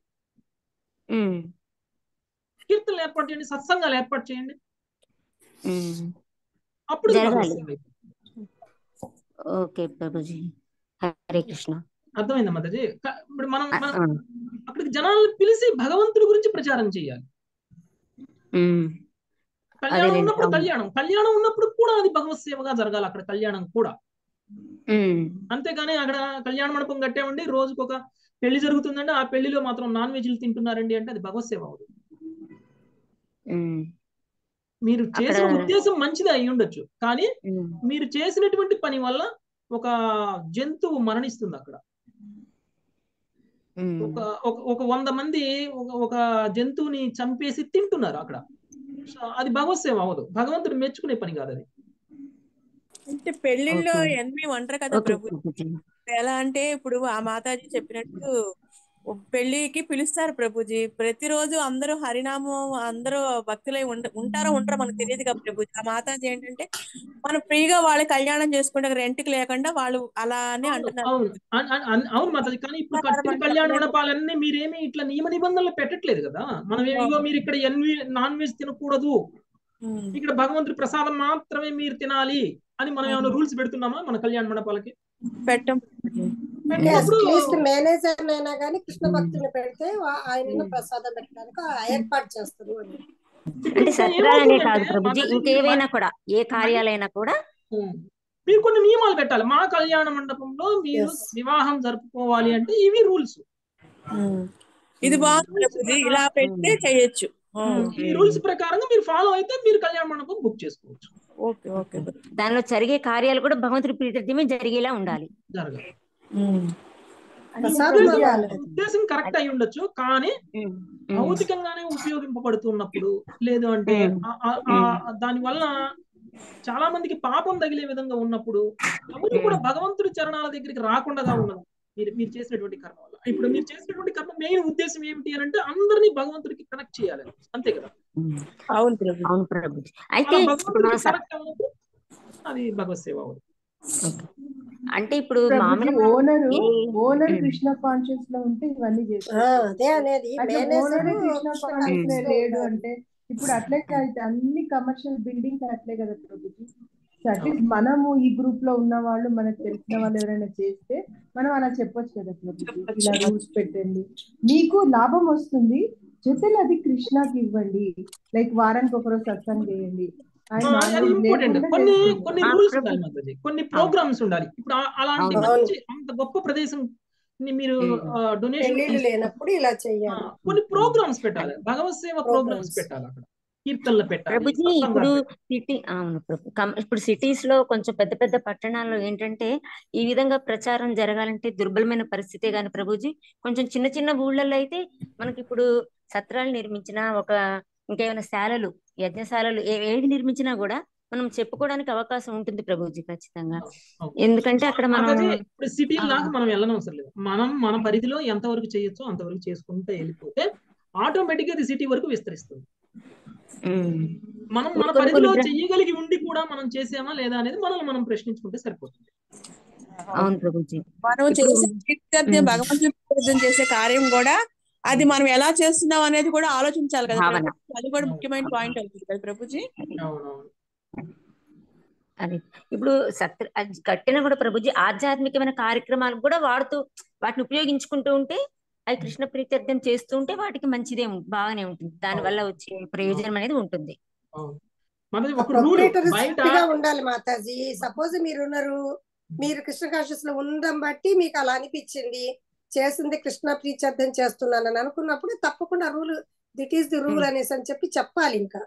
కీర్తనలు ఏర్పాటు చేయండి, సత్సంగాలు ఏర్పాటు చేయండి. అప్పుడు జరగాలి. ఓకే ప్రభుజీ, హరే కృష్ణ. అర్థమైందా మాతాజీ? ఇప్పుడు మనం అక్కడికి జనాలను పిలిచి భగవంతుడి గురించి ప్రచారం చేయాలి. కళ్యాణం ఉన్నప్పుడు కళ్యాణం ఉన్నప్పుడు కూడా అది భగవత్ సేవగా జరగాలి అక్కడ కళ్యాణం కూడా. అంతేగాని అక్కడ కళ్యాణ మండపం కట్టామండి, రోజుకు ఒక పెళ్లి జరుగుతుందంటే ఆ పెళ్లిలో మాత్రం నాన్ వెజ్లు తింటున్నారండి అంటే అది భగవత్ సేవ అవుతుంది. మీరు చేసిన ఉద్దేశం మంచిది అయి ఉండొచ్చు, కానీ మీరు చేసినటువంటి పని వల్ల ఒక జంతువు మరణిస్తుంది అక్కడ. ఒక 100 మంది ఒక జంతువుని చంపేసి తింటున్నారు అక్కడ. అది భగవత్ సేవ అవ్వదు, భగవంతుడు మెచ్చుకునే పని కాదు అది. అంటే పెళ్లిళ్ళలో ఎన్ని అంటారు కదా ప్రభు. ఎలా అంటే ఇప్పుడు ఆ మాతాజీ చెప్పినట్టు పెళ్లికి పిలుస్తారు ప్రభుజీ. ప్రతిరోజు అందరూ హరినామం, అందరూ భక్తులై ఉంటారో ఉండరో మనకు తెలియదు కదా ప్రభుజీ. ఆ మాతాజీ ఏంటంటే మనం ఫ్రీగా వాళ్ళ కళ్యాణం చేసుకుంటే రెంట్కి లేకుండా వాళ్ళు అలా అని అంటున్నారు. అవును మాతాజీ, కానీ ఇప్పుడు కట్టిన కళ్యాణ మండపాలన్నీ మీరేమి ఇట్లా నియమ నిబంధనలు పెట్టట్లేదు కదా. మనం ఇగో మీరు ఇక్కడ నాన్ వెజ్ తినకూడదు, ఇక్కడ భగవంతుడి ప్రసాదం మాత్రమే మీరు తినాలి అని మనం ఏమైనా రూల్స్ పెడుతున్నామా మన కళ్యాణ మండపాలకి? పెట్టం. మేనేజర్ అయినా కానీ కృష్ణ భక్తుని పెడితే ఆయన ప్రసాదం పెట్టడానికి ఏర్పాటు చేస్తారు. అంటే సత్రాలనే కాదు ప్రభుజీ, ఇంకేవైనా కూడా ఏ కార్యాలైనా కూడా మీరు కొన్ని నియమాలు పెట్టాలి. మా కళ్యాణ మండపంలో మీరు వివాహం జరుపుకోవాలి అంటే ఇవి రూల్స్. ఇది బాగుంది, ఇలా పెడితే చేయొచ్చు. ఈ రూల్స్ ప్రకారంగా మీరు ఫాలో అయితే మీరు కళ్యాణ మండపం బుక్ చేసుకోవచ్చు. Okay okay. దానిలో జరిగే కార్యాలు కూడా భగవంతుడి ప్రీత్యర్థమే జరిగేలా ఉండాలి. జరగాలి. ఉద్దేశం కరెక్ట్ అయి ఉండొచ్చు, కానీ భౌతికంగానే ఉపయోగింపబడుతున్నప్పుడు, లేదు అంటే దాని వల్ల చాలా మందికి పాపం తగిలే విధంగా ఉన్నప్పుడు ఎవరు కూడా భగవంతుడి చరణాల దగ్గరికి రాకుండా ఉన్నది మీరు చేసినటువంటి కర్మ వల్ల. ఇప్పుడు మీరు చేసినటువంటి కర్మ మెయిన్ ఉద్దేశం ఏమిటి అని అంటే అందరినీ భగవంతుడికి కనెక్ట్ చేయాలి, అంతే కదా? అవును ప్రభు. అయితే భగవంతుడికి కనెక్ట్ అవ్వదు, అది భగవత్ సేవ అవుతుంది. అంటే ఇప్పుడు ఓనర్ కృష్ణ కాన్షియస్ లో ఉంటే ఇవన్నీ చేస్తారు. కృష్ణ కాన్షియస్ లేడు అంటే ఇప్పుడు అట్లే అన్ని కమర్షియల్ బిల్డింగ్స్ అట్లే కదా ప్రభుజీ. అట్లీస్ట్ మనము ఈ గ్రూప్ లో ఉన్న వాళ్ళు, మనకు తెలిసిన వాళ్ళు ఎవరైనా చేస్తే మనం అలా చెప్పొచ్చు కదా ప్రభుజీ, ఇలా రూల్స్ పెట్టండి, మీకు లాభం వస్తుంది, జొతేలు అది కృష్ణకి ఇవ్వండి, లైక్ వారానికి ఒకరోజు సత్సంగం చేయండి. కొన్ని రూల్స్ ఉండాలి, కొన్ని ప్రోగ్రామ్స్ ఉండాలి. ఇప్పుడు అలాంటి మంచి అంత గొప్ప ప్రదేశం మీరు డొనేషన్ లేనప్పుడు ఇలా చేయాలి. కొన్ని ప్రోగ్రామ్స్ పెట్టాలి, భగవత్ సేవ ప్రోగ్రామ్స్ పెట్టాలి, అక్కడ కీర్తనలు పెట్టాలి. ప్రభుజీ ఇప్పుడు ఇప్పుడు సిటీస్ లో కొంచెం పెద్ద పెద్ద పట్టణాల్లో ఏంటంటే ఈ విధంగా ప్రచారం జరగాలంటే దుర్బలమైన పరిస్థితే గాని ప్రభుజీ, కొంచెం చిన్న చిన్న ఊళ్ళల్లో అయితే మనకి ఇప్పుడు సత్రాలు నిర్మించిన ఇంకేమైనా శాలలు, యజ్ఞశాలలు ఏది నిర్మించినా కూడా మనం చెప్పుకోవడానికి అవకాశం ఉంటుంది ప్రభుజీ ఖచ్చితంగా. ఎందుకంటే అక్కడ మనం ఇప్పుడు సిటీ లాగా మనం వెళ్ళనవసరం లేదు. మనం మన పరిధిలో ఎంతవరకు చేయొచ్చో అంతవరకు చేసుకుంటూ వెళ్ళిపోతే ఆటోమేటిక్ గా అది సిటీ వరకు విస్తరిస్తుంది. మనం మన పరిధిలో చెయ్యగలిగి ఉండి కూడా మనం చేసామా లేదా అనేది మనం ప్రశ్నించుకుంటే సరిపోతుంది. అవును ప్రభుజీ. మనం చేసే భగవంతుని చేసే కార్యం కూడా అది మనం ఎలా చేస్తున్నాం అనేది కూడా ఆలోచించాలి కదా, అది కూడా ముఖ్యమైన పాయింట్ అవుతుంది కదా ప్రభుజీ. అది ఇప్పుడు కట్టిన కూడా ప్రభుజీ ఆధ్యాత్మికమైన కార్యక్రమాలు కూడా వాటిని ఉపయోగించుకుంటూ ఉంటే అవి కృష్ణ ప్రీత్యర్థం చేస్తూ ఉంటే వాటికి మంచిదే, బాగానే ఉంటుంది, దాని వల్ల వచ్చే ప్రయోజనం అనేది ఉంటుంది. మాతాజీ ఒక రూల్ బయట గా ఉండాలి మాతాజీ. సపోజ్ మీరున్నారు, మీరు కృష్ణ కాన్షియస్ లో ఉండడం బట్టి మీకు అలా అనిపించింది, చేసింది కృష్ణ ప్రీత్యర్థం చేస్తున్నాను అని అనుకున్నప్పుడు తప్పకుండా rule that is the rule అనేసి అని చెప్పి చెప్పాలి. ఇంకా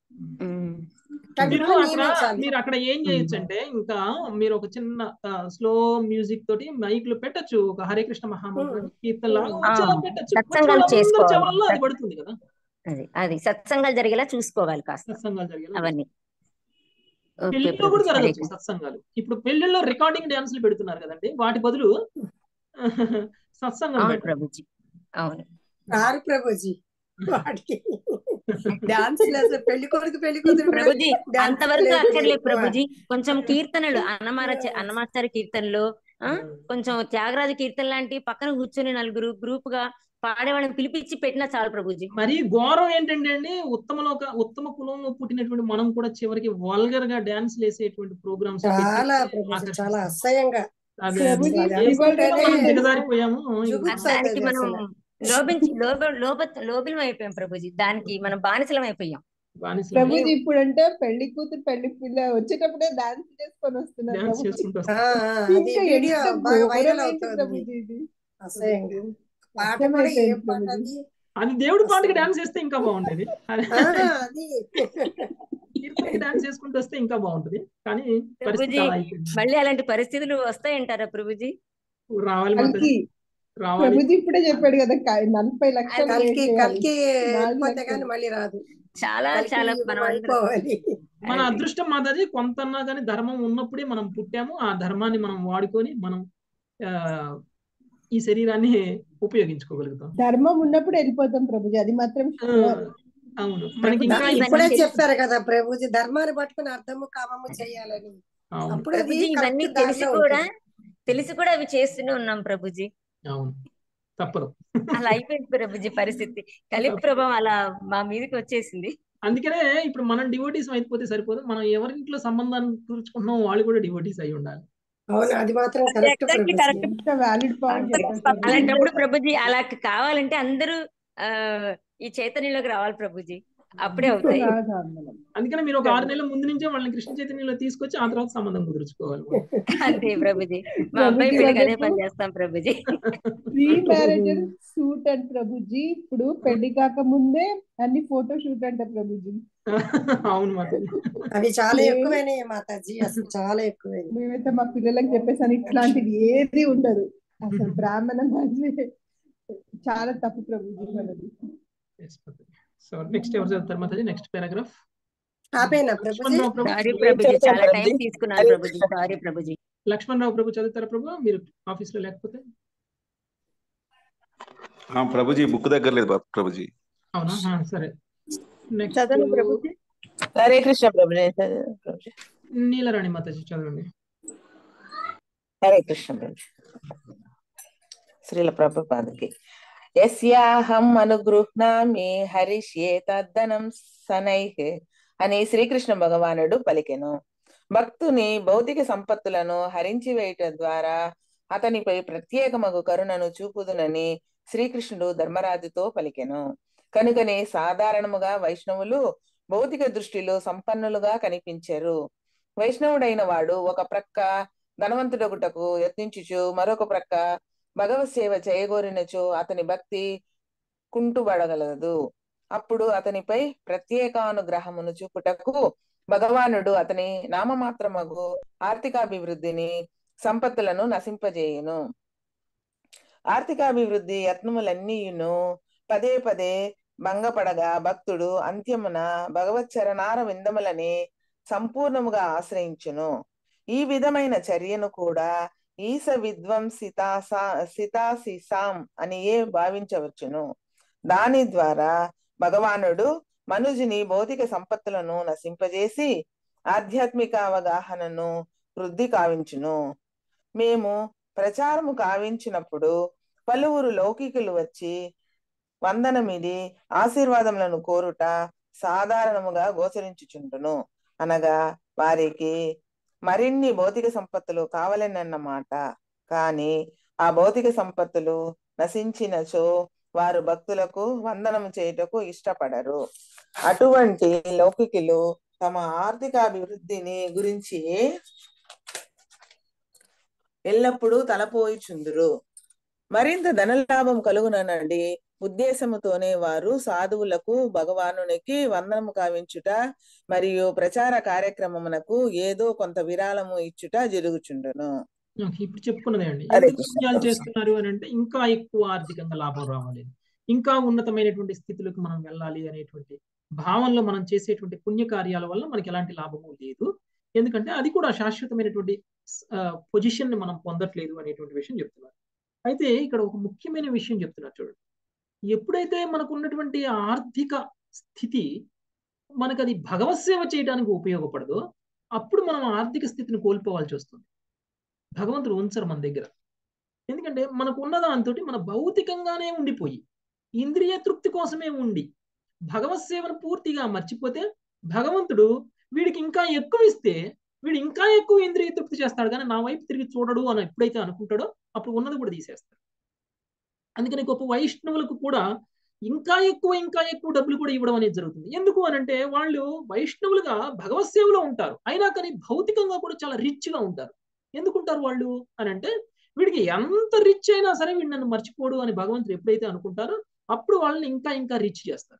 మీరు అక్కడ ఏం చేయొచ్చు అంటే, ఇంకా మీరు ఒక చిన్న స్లో మ్యూజిక్ తోటి మైక్ లో పెట్టచ్చు, ఒక హరే కృష్ణ మహామంత్రాన్ని కీర్తనలాగా పెట్టచ్చు, అది పడుతుంది కదా. అది సత్సంగాలు జరిగేలా చూసుకోవాలి కాస్త. సత్సంగాలు జరిగేలా అవన్నీ పెళ్లిలో కూడా జరగచ్చు సత్సంగాలు. ఇప్పుడు పెళ్లిలో రికార్డింగ్ డాన్సులు పెడుతున్నారు కదండి, వాటి బదులు సత్సంగం ప్రభుజీ. అవును ప్రభుజీ, వాటికి డాన్స్ పెళ్లి కొడుకు పెళ్లి కూతురు ప్రభుజీ అంతవరకు అక్కర్లేదు ప్రభుజీ. కొంచెం కీర్తనలు అన్నమాచారి కీర్తనలు, కొంచెం త్యాగరాజు కీర్తన లాంటి పక్కన కూర్చొని నలుగురు గ్రూప్ గా పాడేవాళ్ళని పిలిపించి పెట్టినా చాలు ప్రభుజీ. మరి ఘోరం ఏంటంటే అండి, ఉత్తమ కులంలో పుట్టినటువంటి మనం కూడా చివరికి వల్గర్ గా డాన్స్ వేసేటువంటి ప్రోగ్రామ్స్ చాలా అసహ్యంగా దిగజారిపోయాము. దానికి మనం లోబిలం అయిపోయాం ప్రభుజీ, దానికి మనం బానిసలం అయిపోయాం ప్రభుజీ. ఇప్పుడు అంటే పెళ్లి కూతురు పెళ్లి పిల్ల వచ్చేటప్పుడే డాన్స్ చేసుకొని వస్తున్నారు అది దేవుడి పాటకి డాన్స్ చేస్తే ఇంకా బాగుండేది, డాన్స్ చేసుకుంటూ వస్తే ఇంకా బాగుంటది. కానీ మళ్ళీ అలాంటి పరిస్థితులు వస్తాయంటారా ప్రభుజీ? రావాలి ప్రభుజీ ఇప్పుడే చెప్పాడు కదా 40 లక్షలు మళ్ళీ రాదు. చాలా చాలా మన అదృష్టం మాతాజీ, కొంతన్నా కానీ ధర్మం ఉన్నప్పుడే మనం పుట్టాము, ఆ ధర్మాన్ని మనం వాడుకొని మనం ఈ శరీరాన్ని ఉపయోగించుకోగలుగుతాం. ధర్మం ఉన్నప్పుడు వెళ్ళిపోతాం ప్రభుజీ, అది మాత్రం అవును. మనకి ఇప్పుడే చెప్పారు కదా ప్రభుజీ, ధర్మాన్ని పట్టుకుని అర్థము కామము చేయాలని. అప్పుడు ఇవన్నీ తెలిసి కూడా అవి చేస్తూనే ఉన్నాం ప్రభుజీ. అవును, తప్పదు. అలా అయిపోయింది ప్రభుజీ పరిస్థితి, కలిపి ప్రభావం అలా మా మీదకి వచ్చేసింది. అందుకనే ఇప్పుడు మనం డివోటీస్ అయిపోతే సరిపోదు, మనం ఎవరింట్లో సంబంధాన్ని కూర్చుకుంటున్నాం వాళ్ళు కూడా డివోటీస్ అయి ఉండాలి. అవును, అది మాత్రం కరెక్ట్. అలాంటప్పుడు ప్రభుజీ అలా కావాలంటే అందరూ ఈ చైతన్యంలోకి రావాలి ప్రభుజీ, అప్పుడే అవుతాయి. అందుకని మీరు ఒక 6 నెలల ముందు నుంచే వాళ్ళని కృష్ణ చైతన్యంలో తీసుకొచ్చి ఆ తర్వాత సంబంధం కుదుర్చుకోవాలి. అంతే ప్రభుజీ, మా అబ్బాయి పెళ్లికి అదే పని చేస్తాం ప్రభుజీ. ప్రీ మ్యారేజ్ షూట్ అంట ప్రభుజీ, ఇప్పుడు పెళ్లి కాక ముందే అన్ని ఫోటో షూట్ అంట ప్రభుజీ. అవును మాతాజీ, అవి చాలా ఎక్కువైనాయి మాతాజీ, అసలు చాలా ఎక్కువైనాయి. మేమైతే మా పిల్లలకు చెప్పేసాను ఇట్లాంటిది ఏది ఉండదు అసలు. బ్రాహ్మణ చాలా తప్పు ప్రభుజీ మనది. సో నెక్స్ట్ ఎవరు చదువుతారు Mataji? Next paragraph. Sorry Prabhuji, చాలా టైం తీసుకున్నారు ప్రభుజీ, సారీ ప్రభుజీ. లక్ష్మణరావు ప్రభు చదువుతారా ప్రభు, మీరు ఆఫీస్ లో లేకపోతే? ప్రభుజీ బుక్ దగ్గర లేదు ప్రభుజీ. అవునా, సరే. నెక్స్ట్ హరే కృష్ణ ప్రభుజీ. నీలరాణి మాతాజీ చదవండి. హరే కృష్ణ ప్రభుజీ. శ్రీల ప్రభుపాదకి. యస్యాహం అనుగృహ్ణామి హరిష్యే తద్దనం శనైః అని శ్రీకృష్ణ భగవానుడు పలికెను. భక్తుని భౌతిక సంపత్తులను హరించి వేయటం ద్వారా అతనిపై ప్రత్యేకమగు కరుణను చూపుదునని శ్రీకృష్ణుడు ధర్మరాజుతో పలికెను. కనుకనే సాధారణముగా వైష్ణవులు భౌతిక దృష్టిలో సంపన్నులుగా కనిపించరు. వైష్ణవుడైన వాడు ఒక ప్రక్క ధనవంతుడొకటకు యత్నించుచు మరొక ప్రక్క భగవత్ సేవ చేయగోరినచో అతని భక్తి కుంటుబడగలదు. అప్పుడు అతనిపై ప్రత్యేకానుగ్రహమును చూపుటకు భగవానుడు అతని నామమాత్రమగు ఆర్థికాభివృద్ధిని సంపత్తులను నశింపజేయును. ఆర్థికాభివృద్ధి యత్నములన్నీయును పదే పదే భంగపడగా భక్తుడు అంత్యమున భగవత్ చరణార విందములని సంపూర్ణముగా ఆశ్రయించును. ఈ విధమైన చర్యను కూడా ఈస విద్వంసితాసిసాం అనియే భావించవచ్చును. దాని ద్వారా భగవానుడు మనుజుని భౌతిక సంపత్తులను నశింపజేసి ఆధ్యాత్మిక అవగాహనను వృద్ధి కావించును. మేము ప్రచారము కావించినప్పుడు పలువురు లౌకికులు వచ్చి వందనమిది ఆశీర్వాదములను కోరుట సాధారణముగా గోచరించుచుండును. అనగా వారికి మరిన్ని భౌతిక సంపత్తులు కావాలనన్నమాట. కానీ ఆ భౌతిక సంపత్తులు నశించినచో వారు భక్తులకు వందనము చేయుటకు ఇష్టపడరు. అటువంటి లౌకికులు తమ ఆర్థిక అభివృద్ధిని గురించి ఎల్లప్పుడూ తలపోయిచుందురు. మరింత ధనలాభం కలుగుననండి ఉద్దేశముతోనే వారు సాధువులకు భగవానునికి వందనము కావించుట మరియు ప్రచార కార్యక్రమమునకు ఏదో కొంత విరాళము ఇచ్చుట జరుగుచుండును. ఇప్పుడు చెప్పుకున్నదే అండి. ఎందుకు పుణ్యాలు చేస్తున్నారు అని అంటే ఇంకా ఎక్కువ ఆర్థికంగా లాభం రావాలి, ఇంకా ఉన్నతమైనటువంటి స్థితులకు మనం వెళ్ళాలి అనేటువంటి భావనలో మనం చేసేటువంటి పుణ్యకార్యాల వల్ల మనకి ఎలాంటి లాభము లేదు. ఎందుకంటే అది కూడా శాశ్వతమైనటువంటి పొజిషన్ ని మనం పొందట్లేదు అనేటువంటి విషయం చెప్తున్నారు. అయితే ఇక్కడ ఒక ముఖ్యమైన విషయం చెప్తున్నారు చూడండి. ఎప్పుడైతే మనకు ఉన్నటువంటి ఆర్థిక స్థితి మనకు అది భగవత్ సేవ చేయడానికి ఉపయోగపడదో అప్పుడు మనం ఆర్థిక స్థితిని కోల్పోవాల్సి వస్తుంది. భగవంతుడు ఉంచరు మన దగ్గర. ఎందుకంటే మనకు ఉన్న దాంతో మన భౌతికంగానే ఉండిపోయి ఇంద్రియ తృప్తి కోసమే ఉండి భగవత్ సేవను పూర్తిగా మర్చిపోతే భగవంతుడు వీడికి ఇంకా ఎక్కువ ఇస్తే వీడు ఇంకా ఎక్కువ ఇంద్రియ తృప్తి చేస్తాడు, కానీ నా వైపు తిరిగి చూడడు అని ఎప్పుడైతే అనుకుంటాడో అప్పుడు ఉన్నది కూడా తీసేస్తాడు. అందుకని గొప్ప వైష్ణవులకు కూడా ఇంకా ఎక్కువ డబ్బులు కూడా ఇవ్వడం అనేది జరుగుతుంది. ఎందుకు అని అంటే వాళ్ళు వైష్ణవులుగా భగవత్ సేవలో ఉంటారు, అయినా కానీ భౌతికంగా కూడా చాలా రిచ్ గా ఉంటారు. ఎందుకుంటారు వాళ్ళు అని అంటే వీడికి ఎంత రిచ్ అయినా సరే వీడు నన్ను మర్చిపోడు అని భగవంతుడు ఎప్పుడైతే అనుకుంటారో అప్పుడు వాళ్ళని ఇంకా రిచ్ చేస్తారు.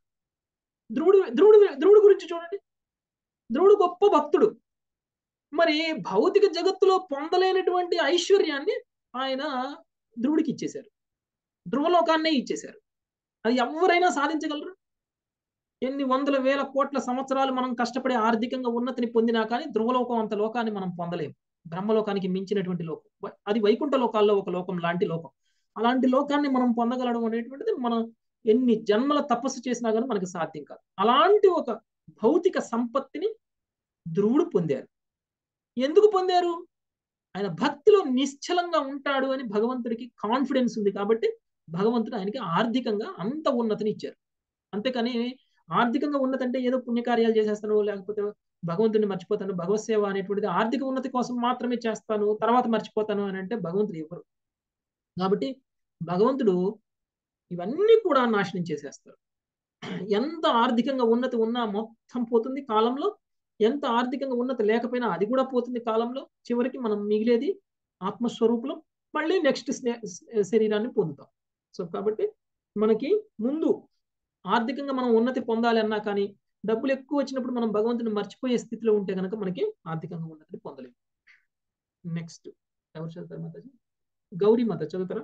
ధ్రువుడు గురించి చూడండి. ధ్రువుడు గొప్ప భక్తుడు, మరి భౌతిక జగత్తులో పొందలేనటువంటి ఐశ్వర్యాన్ని ఆయన ధ్రువుడికి ఇచ్చేశారు, ధ్రువలోకాన్నే ఇచ్చేశారు. అది ఎవరైనా సాధించగలరు? ఎన్ని వందల వేల కోట్ల సంవత్సరాలు మనం కష్టపడి ఆర్థికంగా ఉన్నతిని పొందినా కానీ ధ్రువలోకం అంత లోకాన్ని మనం పొందలేము. బ్రహ్మలోకానికి మించినటువంటి లోకం అది, వైకుంఠ లోకాల్లో ఒక లోకం లాంటి లోకం. అలాంటి లోకాన్ని మనం పొందగలడం అనేటువంటిది మనం ఎన్ని జన్మల తపస్సు చేసినా కానీ మనకి సాధ్యం కాదు. అలాంటి ఒక భౌతిక సంపత్తిని ధ్రువుడు పొందారు. ఎందుకు పొందారు? ఆయన భక్తిలో నిశ్చలంగా ఉంటాడు అని భగవంతుడికి కాన్ఫిడెన్స్ ఉంది కాబట్టి భగవంతుడు ఆయనకి ఆర్థికంగా అంత ఉన్నతిని ఇచ్చారు. అంతేకాని ఆర్థికంగా ఉన్నతి అంటే ఏదో పుణ్యకార్యాలు చేసేస్తాను, లేకపోతే భగవంతుడిని మర్చిపోతాను, భగవత్ సేవ అనేటువంటిది ఆర్థిక ఉన్నతి కోసం మాత్రమే చేస్తాను తర్వాత మర్చిపోతాను అని అంటే భగవంతుడు ఎవరు. కాబట్టి భగవంతుడు ఇవన్నీ కూడా నాశనం చేసేస్తారు. ఎంత ఆర్థికంగా ఉన్నతి ఉన్నా మొత్తం పోతుంది కాలంలో, ఎంత ఆర్థికంగా ఉన్నతి లేకపోయినా అది కూడా పోతుంది కాలంలో. చివరికి మనం మిగిలేది ఆత్మస్వరూపులం, మళ్ళీ నెక్స్ట్ శరీరాన్ని పొందుతాం. సో కాబట్టి మనకి ముందు ఆర్థికంగా మనం ఉన్నతి పొందాలి అన్నా కానీ డబ్బులు ఎక్కువ వచ్చినప్పుడు మనం భగవంతుని మర్చిపోయే స్థితిలో ఉంటే కనుక మనకి ఆర్థికంగా ఉన్నతిని పొందలేము. నెక్స్ట్ ఎవరు చదువుతారు మాతాజీ? గౌరీ మాత చదువుతారా?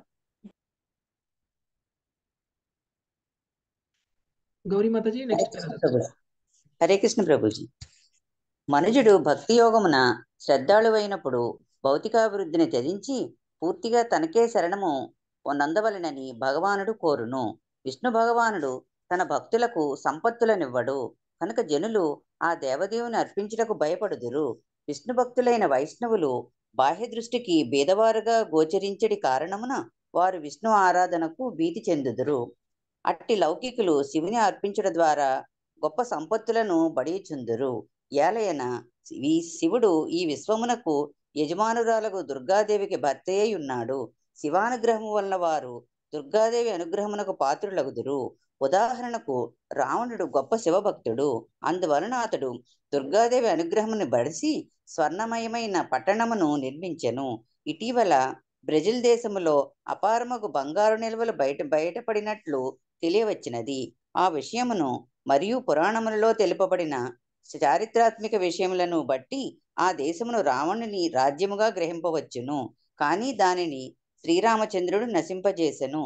గౌరీ మాతాజీ నెక్స్ట్. హరే కృష్ణ ప్రభుజీ. మనుజుడు భక్తి యోగమున శ్రద్ధాళువైనప్పుడు భౌతికాభివృద్ధిని త్యజించి పూర్తిగా తనకే శరణము నందవలెనని భగవానుడు కోరును. విష్ణు భగవానుడు తన భక్తులకు సంపత్తులనివ్వడు కనుక జనులు ఆ దేవదేవుని అర్పించుటకు భయపడుదురు. విష్ణు భక్తులైన వైష్ణవులు బాహ్య దృష్టికి భేదవారుగా గోచరించడి కారణమున వారు విష్ణు ఆరాధనకు భీతి చెందుదురు. అట్టి లౌకికులు శివుని అర్పించడం ద్వారా గొప్ప సంపత్తులను బడిచుందురు. ఏలయన ఈ శివుడు ఈ విశ్వమునకు యజమానురాలకు దుర్గాదేవికి భర్త అయి ఉన్నాడు. శివానుగ్రహము వలన వారు దుర్గాదేవి అనుగ్రహమునకు పాత్రులగుదురు. ఉదాహరణకు రావణుడు గొప్ప శివభక్తుడు, అందువలన అతడు దుర్గాదేవి అనుగ్రహమును బడిసి స్వర్ణమయమైన పట్టణమును నిర్మించెను. ఇటీవల బ్రెజిల్ దేశములో అపారముకు బంగారు నిల్వలు బయటపడినట్లు తెలియవచ్చినది. ఆ విషయమును మరియు పురాణములలో తెలుపబడిన చారిత్రాత్మక విషయములను బట్టి ఆ దేశమును రావణుని రాజ్యముగా గ్రహింపవచ్చును, కానీ దానిని శ్రీరామచంద్రుడు నశింపజేసెను.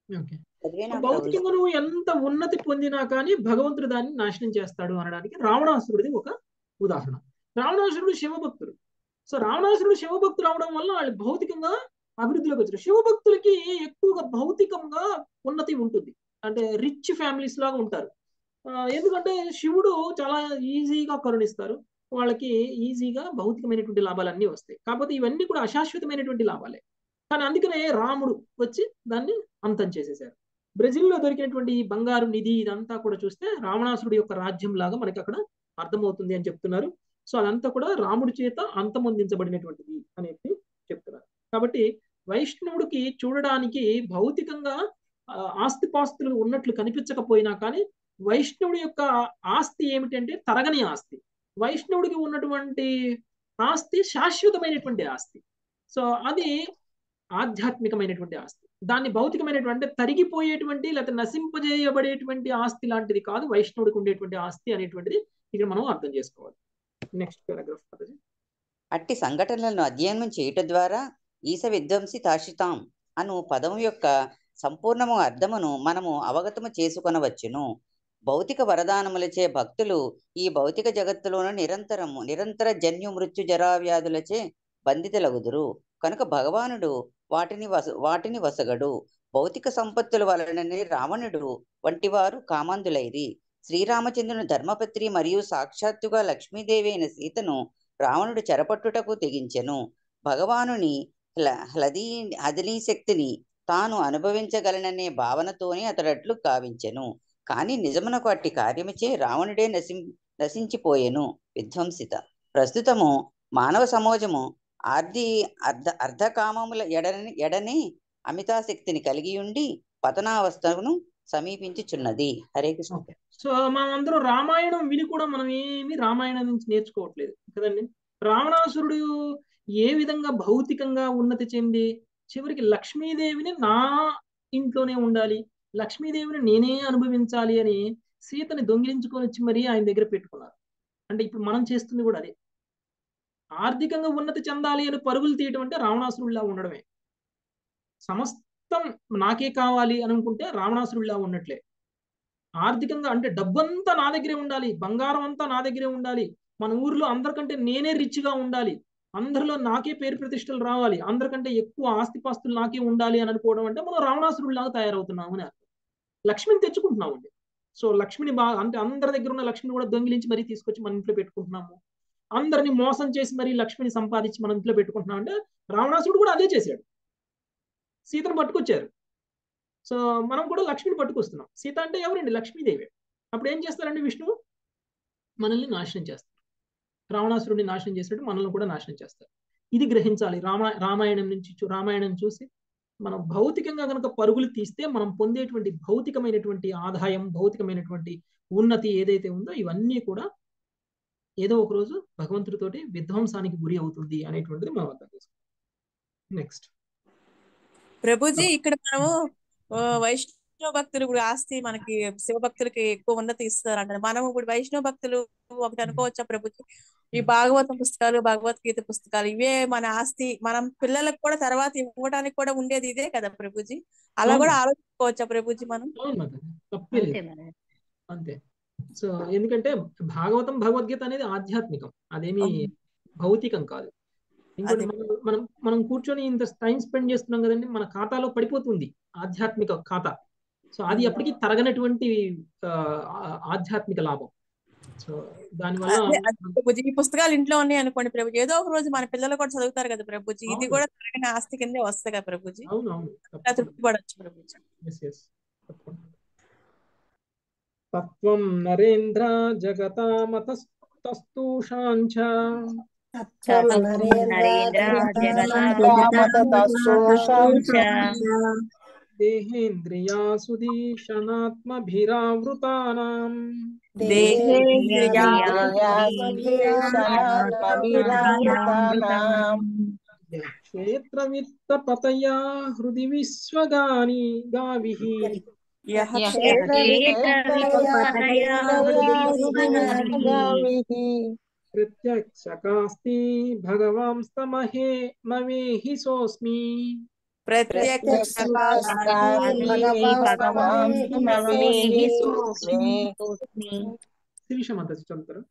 భౌతికంగా నువ్వు ఎంత ఉన్నతి పొందినా కానీ భగవంతుడు దాన్ని నాశనం చేస్తాడు అనడానికి రావణాసురుడిది ఒక ఉదాహరణ. రావణాసురుడు శివభక్తుడు. సో రావణాసురుడు శివభక్తుడు అవడం వల్ల వాళ్ళు భౌతికంగా అభివృద్ధిలోకి వచ్చారు. శివభక్తులకి ఎక్కువగా భౌతికంగా ఉన్నతి ఉంటుంది, అంటే రిచ్ ఫ్యామిలీస్ లాగా ఉంటారు. ఎందుకంటే శివుడు చాలా ఈజీగా కరుణిస్తారు, వాళ్ళకి ఈజీగా భౌతికమైనటువంటి లాభాలన్నీ వస్తాయి. కాకపోతే ఇవన్నీ కూడా అశాశ్వతమైనటువంటి లాభాలే. కానీ అందుకనే రాముడు వచ్చి దాన్ని అంతం చేసేసారు. బ్రెజిల్లో దొరికినటువంటి ఈ బంగారు నిధి ఇదంతా కూడా చూస్తే రావణాసురుడి యొక్క రాజ్యం లాగా మనకి అక్కడ అర్థమవుతుంది అని చెప్తున్నారు. సో అదంతా కూడా రాముడి చేత అంతమొందించబడినటువంటిది అనేది చెప్తున్నారు. కాబట్టి వైష్ణవుడికి చూడడానికి భౌతికంగా ఆస్తిపాస్తులు ఉన్నట్లు కనిపించకపోయినా కానీ వైష్ణవుడి యొక్క ఆస్తి ఏమిటంటే తరగని ఆస్తి. వైష్ణవుడికి ఉన్నటువంటి ఆస్తి శాశ్వతమైనటువంటి ఆస్తి. సో అది ఆధ్యాత్మికమైనటువంటి ఆస్తి. దాన్ని భౌతికమైనటువంటి తరిగిపోయేటువంటి లేకపోతే నశింపజేయబడేటువంటి ఆస్తి లాంటిది కాదు వైష్ణవుడికి ఉండేటువంటి ఆస్తి అనేటువంటిది ఇక్కడ మనం అర్థం చేసుకోవాలి. Next paragraph. అట్టి సంఘటనలను అధ్యయనం చేయటం ద్వారా ఈశ విధ్వంసి తాషితాం అను పదము యొక్క సంపూర్ణము అర్థమును మనము అవగతము చేసుకొనవచ్చును. భౌతిక వరదానములచే భక్తులు ఈ భౌతిక జగత్తులోను నిరంతర జన్యు మృత్యు జరావ్యాధులచే బంధితులగుదురు. కనుక భగవానుడు వాటిని వసగడు. భౌతిక సంపత్తుల వలననే రావణుడు వంటివారు కామాంధులైరి. శ్రీరామచంద్రుని ధర్మపత్రి మరియు సాక్షాత్తుగా లక్ష్మీదేవి అయిన సీతను రావణుడు చెరపట్టుటకు తెగించెను. భగవానుని హదనీ శక్తిని తాను అనుభవించగలననే భావనతోనే అతడట్లు కావించెను. కానీ నిజమునకు అట్టి కార్యముచే రావణుడే నశించిపోయెను, విధ్వంసిత. ప్రస్తుతము మానవ సమాజము అర్ధకామముల ఎడని అమితాశక్తిని కలిగి ఉండి పతనావస్థను సమీపించుచున్నది. హరే కృష్ణ. సో మనం అందరూ రామాయణం విని కూడా మనం ఏమి రామాయణం నుంచి నేర్చుకోవట్లేదు కదండి. రావణాసురుడు ఏ విధంగా భౌతికంగా ఉన్నతి చెంది చివరికి లక్ష్మీదేవిని నా ఇంట్లోనే ఉండాలి, లక్ష్మీదేవిని నేనే అనుభవించాలి అని సీతని దొంగిలించుకొని వచ్చి మరీ ఆయన దగ్గర పెట్టుకున్నారు. అంటే ఇప్పుడు మనం చేస్తుంది కూడా అదే. ఆర్థికంగా ఉన్నతి చెందాలి అని పరుగులు తీయటం అంటే రావణాసురుడిలా ఉండడమే. సమస్తం నాకే కావాలి అని అనుకుంటే రావణాసురుడిలా ఉన్నట్లే. ఆర్థికంగా అంటే డబ్బంతా నా దగ్గరే ఉండాలి, బంగారం అంతా నా దగ్గరే ఉండాలి, మన ఊర్లో అందరికంటే నేనే రిచ్గా ఉండాలి, అందరిలో నాకే పేరు ప్రతిష్టలు రావాలి, అందరికంటే ఎక్కువ ఆస్తిపాస్తులు నాకే ఉండాలి అని అనుకోవడం అంటే మనం రావణాసురుడిలాగా తయారవుతున్నాము అని అర్థం. లక్ష్మిని తెచ్చుకుంటున్నామండి. సో లక్ష్మిని బాగా అంటే అందరి దగ్గర ఉన్న లక్ష్మిని కూడా దొంగిలించి మరీ తీసుకొచ్చి మన ఇంట్లో పెట్టుకుంటున్నాము. అందరిని మోసం చేసి మరీ లక్ష్మిని సంపాదించి మన ఇంట్లో పెట్టుకుంటున్నాం అంటే రావణాసురుడు కూడా అదే చేశాడు. సీతను పట్టుకొచ్చారు. సో మనం కూడా లక్ష్మిని పట్టుకొస్తున్నాం. సీత అంటే ఎవరండి? లక్ష్మీదేవి. అప్పుడు ఏం చేస్తారండి? విష్ణువు మనల్ని నాశనం చేస్తారు. రావణాసురుడిని నాశనం చేసినట్టు మనల్ని కూడా నాశనం చేస్తారు. ఇది గ్రహించాలి. రామాయణం చూసి మనం భౌతికంగా కనుక పరుగులు తీస్తే మనం పొందేటువంటి భౌతికమైనటువంటి ఆదాయం, భౌతికమైనటువంటి ఉన్నతి ఏదైతే ఉందో ఇవన్నీ కూడా ఏదో ఒక రోజు భగవంతుడితోటి విధ్వంసానికి గురి అవుతుంది అనేటువంటిది మనం అర్థం చేసుకోవాలి. నెక్స్ట్ ప్రభుజీ, ఇక్కడ మనము వైష్ణవ భక్తులు కూడా ఆస్తి మనకి శివభక్తులకి ఎక్కువ ఉన్నతి ఇస్తారు అంటారు. మనం ఇప్పుడు వైష్ణవ భక్తులు ఒకటి అనుకోవచ్చా ప్రభుజీ? ఈ భాగవతం పుస్తకాలు, భగవద్గీత పుస్తకాలు ఇవే మన ఆస్తి, మనం పిల్లలకు కూడా తర్వాత ఇవ్వడానికి కూడా ఉండేది ఇదే కదా ప్రభుజీ? అలా కూడా ఆలోచించుకోవచ్చా ప్రభుజీ మనం? అంతే. సో ఎందుకంటే భాగవతం, భగవద్గీత అనేది ఆధ్యాత్మికం, అదేమి భౌతికం కాదు. ఇంకోటి మనం కూర్చొని ఇంత టైం స్పెండ్ చేస్తున్నాం కదండి, మన ఖాతాలో పడిపోతుంది ఆధ్యాత్మిక ఖాతా. సో అది అప్పటికి తరగనటువంటి ఆధ్యాత్మిక లాభం. సో దానివల్ల ఈ పుస్తకాలు ఇంట్లో ఉన్నాయి అనుకోండి ప్రభుజీ, ఏదో ఒక రోజు మన పిల్లలు కూడా చదువుతారు కదా ప్రభుజీ, ఇది కూడా తరగని ఆస్తి కిందే వస్తాయి కదా ప్రభుజీ. తృప్తి పడచ్చు ప్రభుజీ. తత్వం నరేంద్ర జగతామతస్తూషాంచ దేహేంద్రియాసుదీషణాత్మభిరావృతానాం క్షేత్రవిత్తపతయా హృది విశ్వగాని గావిః ప్రత్యక్షకాస్తి భగవాంస్తమహే మవేహి సోస్మి. చదువుతారు.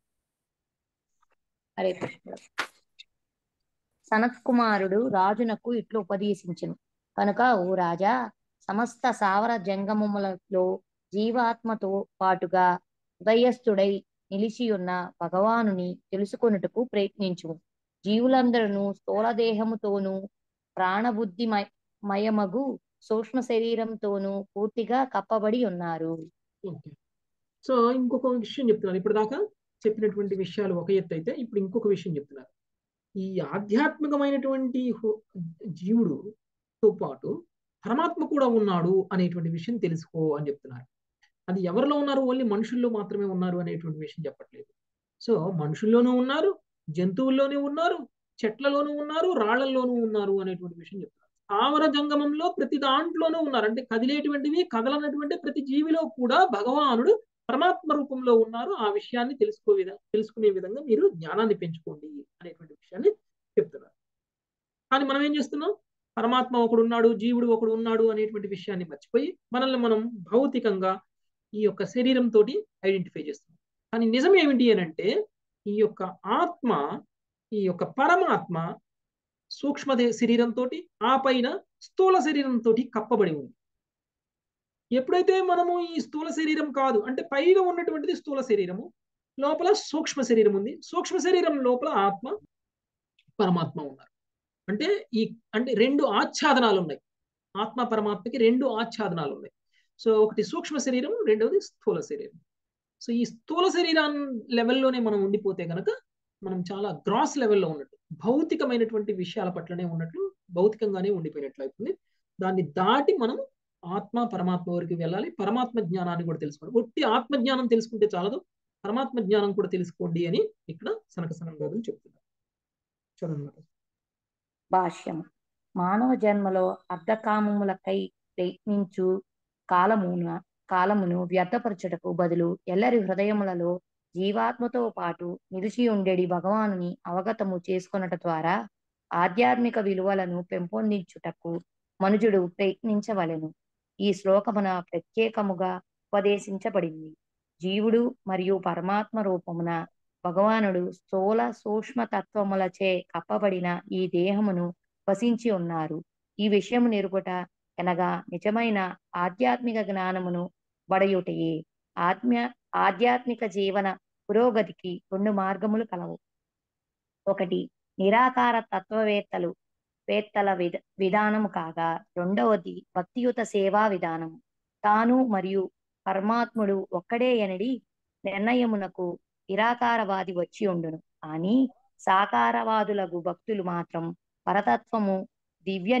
సనత్కుమారుడు రాజునకు ఇట్లు ఉపదేశించెను. కనుక ఓ రాజా, సమస్త సావర జంగమములలో జీవాత్మతో పాటుగా ఉదయస్థుడై నిలిచియున్న భగవానుని తెలుసుకొనుటకు ప్రయత్నించు. జీవులందరూ స్థూలదేహముతోనూ ప్రాణబుద్ధి మయమగు సూక్ష్మ శరీరంతోనూ పూర్తిగా కప్పబడి ఉన్నారు. సో ఇంకొక విషయం చెప్తున్నారు. ఇప్పుడు దాకా చెప్పినటువంటి విషయాలు ఒక ఎత్తు అయితే ఇప్పుడు ఇంకొక విషయం చెప్తున్నారు. ఈ ఆధ్యాత్మికమైనటువంటి జీవుడుతో పాటు పరమాత్మ కూడా ఉన్నాడు అనేటువంటి విషయం తెలుసుకో అని చెప్తున్నారు. అది ఎవరిలో ఉన్నారు? ఓన్లీ మనుషుల్లో మాత్రమే ఉన్నారు అనేటువంటి విషయం చెప్పట్లేదు. సో మనుషుల్లోనూ ఉన్నారు, జంతువుల్లోనూ ఉన్నారు, చెట్లలోనూ ఉన్నారు, రాళ్లలోనూ ఉన్నారు అనేటువంటి విషయం చెప్తారు. స్థావర జంగమంలో ప్రతి దాంట్లోనూ ఉన్నారు. అంటే కదిలేటువంటివి, కదలనటువంటి ప్రతి జీవిలో కూడా భగవానుడు పరమాత్మ రూపంలో ఉన్నారు. ఆ విషయాన్ని తెలుసుకునే విధంగా మీరు జ్ఞానాన్ని పెంచుకోండి అనేటువంటి విషయాన్ని చెప్తున్నారు. కానీ మనం ఏం చేస్తున్నాం? పరమాత్మ ఒకడు ఉన్నాడు, జీవుడు ఒకడు ఉన్నాడు అనేటువంటి విషయాన్ని మర్చిపోయి మనల్ని మనం భౌతికంగా ఈ యొక్క శరీరంతో ఐడెంటిఫై చేస్తున్నాం. కానీ నిజం ఏమిటి అని అంటే ఈ యొక్క ఆత్మ, ఈ యొక్క పరమాత్మ సూక్ష్మ శరీరంతో ఆ పైన స్థూల శరీరంతో కప్పబడి ఉంది. ఎప్పుడైతే మనము ఈ స్థూల శరీరం కాదు అంటే పైగా ఉన్నటువంటిది స్థూల శరీరము, లోపల సూక్ష్మ శరీరం ఉంది, సూక్ష్మ శరీరం లోపల ఆత్మ పరమాత్మ ఉన్నారు. అంటే రెండు ఆచ్ఛాదనాలు ఉన్నాయి. ఆత్మ పరమాత్మకి రెండు ఆచ్ఛాదనాలు ఉన్నాయి. సో ఒకటి సూక్ష్మ శరీరం, రెండవది స్థూల శరీరం. సో ఈ స్థూల శరీరాన్ని లెవెల్లోనే మనం ఉండిపోతే కనుక మనం చాలా గ్రాస్ లెవెల్లో ఉన్నట్టు, భౌతికమైనటువంటి విషయాల పట్లనే ఉన్నట్లు, భౌతికంగానే ఉండిపోయినట్లు అవుతుంది. దాన్ని దాటి మనం ఆత్మ పరమాత్మ వరకు వెళ్ళాలి. పరమాత్మ జ్ఞానాన్ని కూడా తెలుసుకోవాలి. ఒట్టి ఆత్మ జ్ఞానం తెలుసుకుంటే చాలదు, పరమాత్మ జ్ఞానం కూడా తెలుసుకోండి అని ఇక్కడ సనక సనందరులు చెప్తున్నారు. చూడండి భాష్యం. మానవ జన్మలో అర్ధకామములకై ప్రయత్నించు కాలమును వ్యర్థపరచుటకు బదులు ఎల్లరి హృదయములలో జీవాత్మతో పాటు నిలిచి ఉండేడి భగవానుని అవగతము చేసుకొనుట ద్వారా ఆధ్యాత్మిక విలువలను పెంపొందించుటకు మనుజుడు ప్రయత్నించవలెను. ఈ శ్లోకమున ప్రత్యేకముగా ఉపదేశించబడింది. జీవుడు మరియు పరమాత్మ రూపమున భగవానుడు స్థూల సూక్ష్మ తత్వములచే కప్పబడిన ఈ దేహమును వసించి ఉన్నారు. ఈ విషయము నిరుపుట అనగా నిజమైన ఆధ్యాత్మిక జ్ఞానమును వడయుటయే. ఆధ్యాత్మిక జీవన పురోగతికి రెండు మార్గములు కలవు. ఒకటి నిరాకార తత్వవేత్తల విధానము కాగా, రెండవది భక్తియుత సేవా విధానము. తాను మరియు పరమాత్ముడు ఒక్కడే ఎనడి నిర్ణయమునకు నిరాకారవాది వచ్చి ఉండును. కానీ సాకారవాదులకు భక్తులు మాత్రం పరతత్వము దివ్య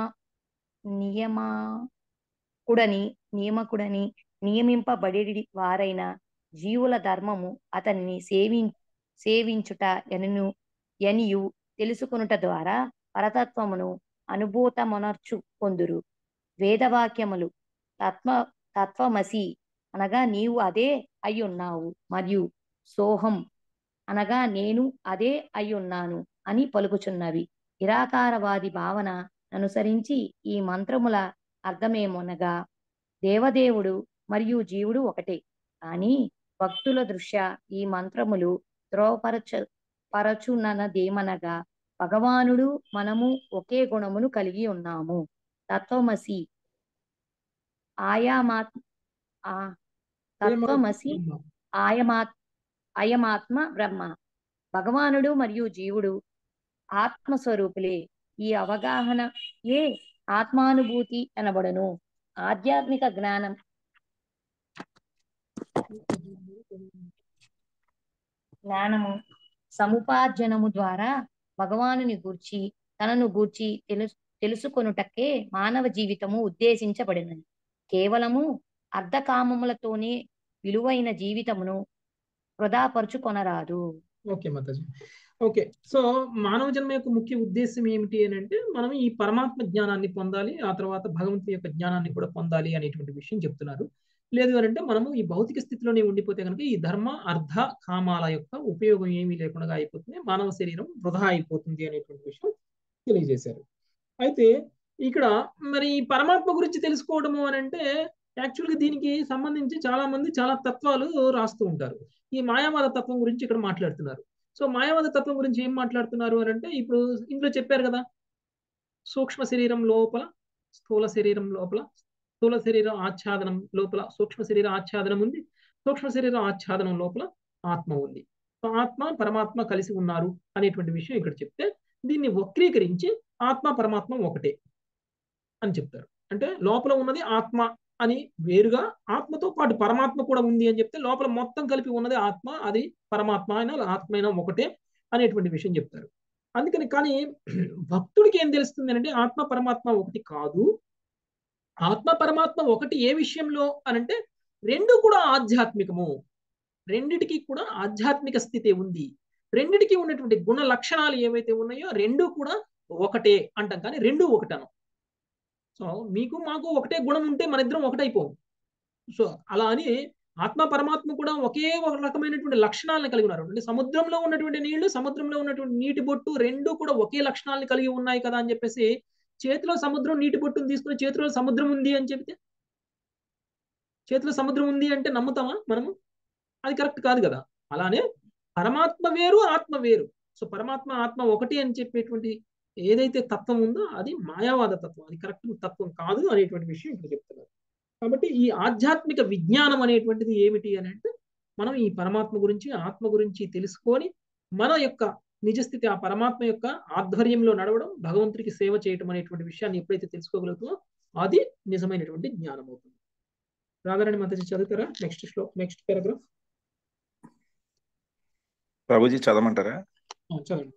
నియమకుడని నియమింపబడి వారైన జీవుల ధర్మము అతనిని సేవించుట ఎనియు తెలుసుకొనుట ద్వారా పరతత్వమును అనుభూతమునర్చు పొందురు. వేదవాక్యములు తత్వమసి అనగా నీవు అదే అయ్యున్నావు, మరియు సోహం అనగా నేను అదే అయ్యున్నాను అని పలుకుచున్నవి. నిరాకారవాది భావన అనుసరించి ఈ మంత్రముల అర్థమేమనగా దేవదేవుడు మరియు జీవుడు ఒకటే. కానీ భక్తుల దృష్ట్యా ఈ మంత్రములు పరచునదేమనగా భగవానుడు మనము ఒకే గుణమును కలిగి ఉన్నాము. తత్వమసి అయమాత్మ బ్రహ్మ. భగవానుడు మరియు జీవుడు ఆత్మస్వరూపులే. ఈ అవగాహన ఆత్మానుభూతి అనబడును. ఆధ్యాత్మిక జ్ఞానము సముపార్జనము ద్వారా భగవానుని గూర్చి తనను గూర్చి తెలుసుకొనుటకే మానవ జీవితము ఉద్దేశించబడినది. కేవలము అర్ధకామములతోనే విలువైన జీవితమును వృధాపరుచుకొనరాదు. ఓకే మాతాజీ. ఓకే, సో మానవ జన్మ యొక్క ముఖ్య ఉద్దేశం ఏమిటి అని అంటే మనం ఈ పరమాత్మ జ్ఞానాన్ని పొందాలి, ఆ తర్వాత భగవంతుని యొక్క జ్ఞానాన్ని కూడా పొందాలి అనేటువంటి విషయం చెప్తున్నారు. లేదు అని అంటే మనము ఈ భౌతిక స్థితిలోనే ఉండిపోతే కనుక ఈ ధర్మ అర్ధ కామాల యొక్క ఉపయోగం ఏమీ లేకుండా అయిపోతుంది, మానవ శరీరం వృధా అయిపోతుంది అనేటువంటి విషయం తెలియజేశారు. అయితే ఇక్కడ మరి పరమాత్మ గురించి తెలుసుకోవడము అని అంటే యాక్చువల్గా దీనికి సంబంధించి చాలా మంది చాలా తత్వాలు రాస్తూ ఉంటారు. ఈ మాయావాద తత్వం గురించి ఇక్కడ మాట్లాడుతున్నారు. సో మాయావాద తత్వం గురించి ఏం మాట్లాడుతున్నారు అని అంటే ఇప్పుడు ఇంట్లో చెప్పారు కదా, సూక్ష్మ శరీరం లోపల స్థూల శరీరం లోపల, స్థూల శరీరం ఆచ్ఛాదనం లోపల సూక్ష్మ శరీర ఆచ్ఛాదనం ఉంది, సూక్ష్మ శరీర ఆచ్ఛాదనం లోపల ఆత్మ ఉంది. ఆత్మ పరమాత్మ కలిసి ఉన్నారు అనేటువంటి విషయం ఇక్కడ చెప్తే దీన్ని వక్రీకరించి ఆత్మ పరమాత్మ ఒకటే అని చెప్తారు. అంటే లోపల ఉన్నది ఆత్మ అని వేరుగా, ఆత్మతో పాటు పరమాత్మ కూడా ఉంది అని చెప్తే లోపల మొత్తం కలిపి ఉన్నది ఆత్మ, అది పరమాత్మ అయినా ఆత్మ అయినా ఒకటే అనేటువంటి విషయం చెప్తారు. అందుకని కానీ భక్తుడికి ఏం తెలుస్తుంది అంటే ఆత్మ పరమాత్మ ఒకటి కాదు. ఆత్మ పరమాత్మ ఒకటి ఏ విషయంలో అనంటే రెండు కూడా ఆధ్యాత్మికము. రెండిటికి కూడా ఆధ్యాత్మిక స్థితి ఉంది. రెండిటికి ఉన్నటువంటి గుణ లక్షణాలు ఏవైతే ఉన్నాయో రెండు కూడా ఒకటే అంటాం, కానీ రెండు ఒకటను. సో మీకు మాకు ఒకటే గుణం ఉంటే మన ఇద్దరం ఒకటైపోం. సో అలా అని ఆత్మ పరమాత్మ కూడా ఒకే ఒక రకమైనటువంటి లక్షణాలను కలిగి ఉన్నారు. అంటే సముద్రంలో ఉన్నటువంటి నీళ్లు, సముద్రంలో ఉన్నటువంటి నీటి బొట్టు రెండు కూడా ఒకే లక్షణాలను కలిగి ఉన్నాయి కదా అని చెప్పేసి చేతిలో సముద్రం నీటి బొట్టును తీసుకుని చేతిలో సముద్రం ఉంది అని చెప్తే, చేతిలో సముద్రం ఉంది అంటే నమ్ముతామా మనము? అది కరెక్ట్ కాదు కదా. అలానే పరమాత్మ వేరు, ఆత్మ వేరు. సో పరమాత్మ ఆత్మ ఒకటి అని చెప్పేటువంటి ఏదైతే తత్వం ఉందో అది మాయావాద తత్వం, అది కరెక్ట్ తత్వం కాదు అనేటువంటి విషయం ఇక్కడ చెప్తున్నారు. కాబట్టి ఈ ఆధ్యాత్మిక విజ్ఞానం అనేటువంటిది ఏమిటి అని అంటే, మనం ఈ పరమాత్మ గురించి, ఆత్మ గురించి తెలుసుకొని మన యొక్క నిజస్థితి ఆ పరమాత్మ యొక్క ఆధ్వర్యంలో నడవడం, భగవంతుడికి సేవ చేయటం అనేటువంటి విషయాన్ని ఎప్పుడైతే తెలుసుకోగలుగుతుందో అది నిజమైనటువంటి జ్ఞానం అవుతుంది. రాధారాణి మాతాజీ చదువుతారా నెక్స్ట్ పారాగ్రాఫ్? ప్రభుజీ చదవమంటారా? చదవండి.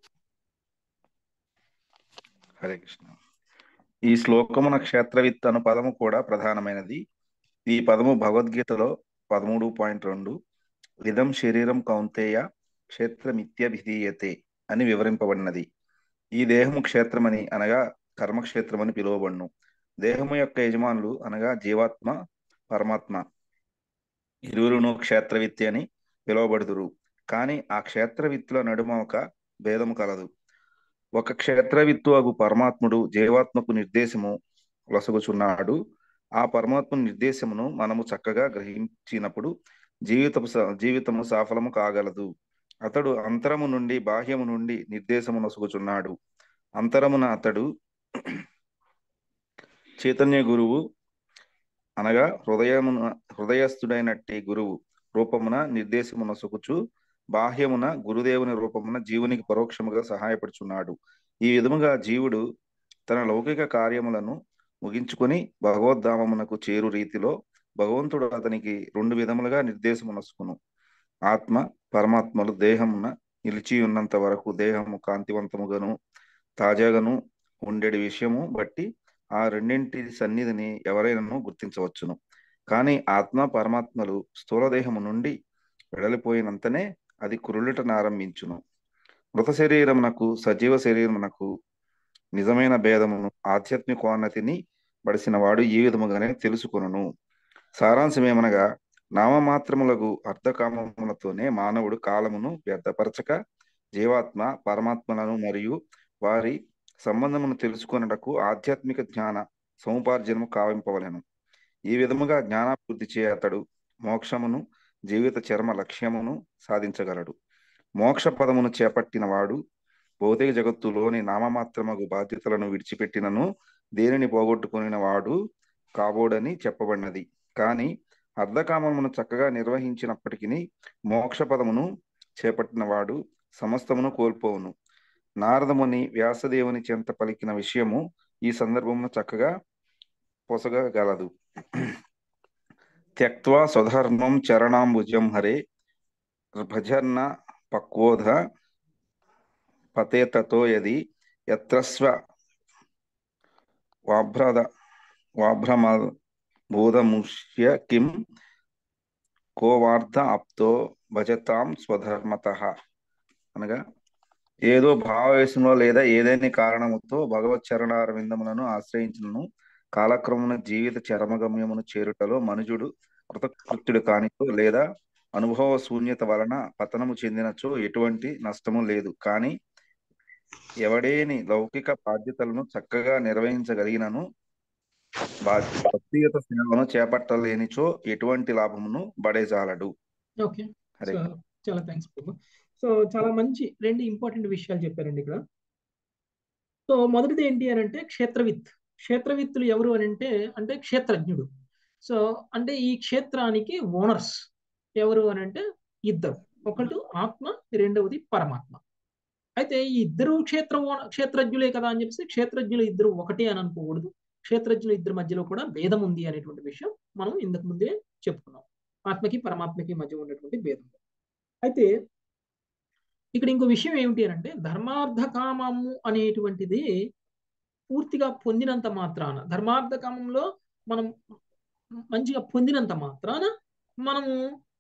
హరే కృష్ణ. ఈ శ్లోకమున క్షేత్రవిత్ అను పదము కూడా ప్రధానమైనది. ఈ పదము భగవద్గీతలో 13.2 ఇదం శరీరం కౌంతేయ క్షేత్రమిత్యభిధీయతే అని వివరింపబడినది. ఈ దేహము క్షేత్రమని అనగా కర్మక్షేత్రమని పిలువబడును. దేహము యొక్క యజమానులు అనగా జీవాత్మ పరమాత్మ ఇరువురును క్షేత్రవిత్తి అని పిలువబడుదురు. కానీ ఆ క్షేత్రవిత్తుల నడుమ ఒక భేదము కలదు. ఒక క్షేత్రవిత్తు అగు పరమాత్ముడు జీవాత్మకు నిర్దేశము లొసగుచున్నాడు. ఆ పరమాత్మ నిర్దేశమును మనము చక్కగా గ్రహించినప్పుడు జీవితము సఫలము కాగలదు. అతడు అంతరము నుండి బాహ్యము నుండి నిర్దేశము నొసగుచున్నాడు. అంతరమున అతడు చైతన్య గురువు అనగా హృదయస్థుడైనట్టి గురువు రూపమున నిర్దేశము నొసగుచు, బాహ్యమున గురుదేవుని రూపమున జీవునికి పరోక్షముగా సహాయపడుచున్నాడు. ఈ విధముగా జీవుడు తన లౌకిక కార్యములను ముగించుకొని భగవద్ధామమునకు చేరు రీతిలో భగవంతుడు అతనికి రెండు విధములుగా నిర్దేశము నొసుకును. ఆత్మ పరమాత్మలు దేహమున నిలిచి ఉన్నంత వరకు దేహము కాంతివంతముగాను తాజాగాను ఉండేటి విషయము బట్టి ఆ రెండింటి సన్నిధిని ఎవరైనాను గుర్తించవచ్చును. కానీ ఆత్మ పరమాత్మలు స్థూల దేహము నుండి వెడలిపోయినంతనే అది కురులుటనారంభించును. మృత శరీరమునకు సజీవ శరీరమునకు నిజమైన భేదమును ఆధ్యాత్మికోన్నతిని బడిసిన వాడు ఈ విధముగానే తెలుసుకొనును. సారాంశమేమనగా నామమాత్రములకు అర్ధకామములతోనే మానవుడు కాలమును వ్యర్థపరచక జీవాత్మ పరమాత్మలను మరియు వారి సంబంధమును తెలుసుకొనుటకు ఆధ్యాత్మిక జ్ఞాన సముపార్జనము కావింపవలెను. ఈ విధముగా జ్ఞానాభివృద్ధి చే అతడు మోక్షమును జీవిత చర్మ లక్ష్యమును సాధించగలడు. మోక్ష పదమును చేపట్టిన వాడు భౌతిక జగత్తులోని నామమాత్రమగు బాధ్యతలను విడిచిపెట్టినను దేనిని పోగొట్టుకుని వాడు కాబోడని చెప్పబడినది. కానీ అర్ధకామమును చక్కగా నిర్వహించినప్పటికీ మోక్ష పదమును చేపట్టిన వాడు సమస్తమును కోల్పోవును. నారదముని వ్యాసదేవుని చెంత పలికిన విషయము ఈ సందర్భమును చక్కగా పొసగగలదు. త్యక్త్వా స్వధర్మం చరణాంబుజం హరే భజర్న పక్వోధ పతేతతో యది యత్రస్వ వాభ్రమభూతముష్య కిం కోవార్థ ఆప్తో భజతాం స్వధర్మతః. అనగా ఏదో భావవేశంలో లేదా ఏదైనా కారణముతో భగవత్ చరణారవిందములను ఆశ్రయించును కాలక్రమమున జీవిత చరమగమ్యమును చేరుటలో మనుజుడు కృతకృత్యుడు కానిచో లేదా అనుభవ శూన్యత వలన పతనము చెందినచో ఎటువంటి నష్టము లేదు. కానీ ఎవడేని లౌకిక బాధ్యతలను చక్కగా నిర్వహించగలిగినను వ్యక్తిగత సేవను చేపట్టలేనిచో ఎటువంటి లాభమును బడేజాలడు. ఓకే, చాలా థ్యాంక్స్ ప్రభు. సో చాలా మంచి రెండు ఇంపార్టెంట్ విషయాలు చెప్పారండి ఇక్కడ. సో మొదటిది ఏంటి అని అంటే క్షేత్రవిత్తులు ఎవరు అని అంటే క్షేత్రజ్ఞుడు. సో అంటే ఈ క్షేత్రానికి ఓనర్స్ ఎవరు అని అంటే ఇద్దరు, ఒకటి ఆత్మ, రెండవది పరమాత్మ. అయితే ఈ ఇద్దరు క్షేత్రజ్ఞులే కదా అని చెప్పేసి క్షేత్రజ్ఞులు ఇద్దరు ఒకటే అని అనుకోకూడదు. క్షేత్రజ్ఞులు ఇద్దరి మధ్యలో కూడా భేదం ఉంది అనేటువంటి విషయం మనం ఇంతకు ముందే చెప్పుకున్నాం. ఆత్మకి పరమాత్మకి మధ్య ఉన్నటువంటి భేదం. అయితే ఇక్కడ ఇంకో విషయం ఏమిటి అని అంటే ధర్మార్థకామము అనేటువంటిది పూర్తిగా పొందినంత మాత్రాన, ధర్మార్థకామంలో మనం మంచిగా పొందినంత మాత్రాన మనము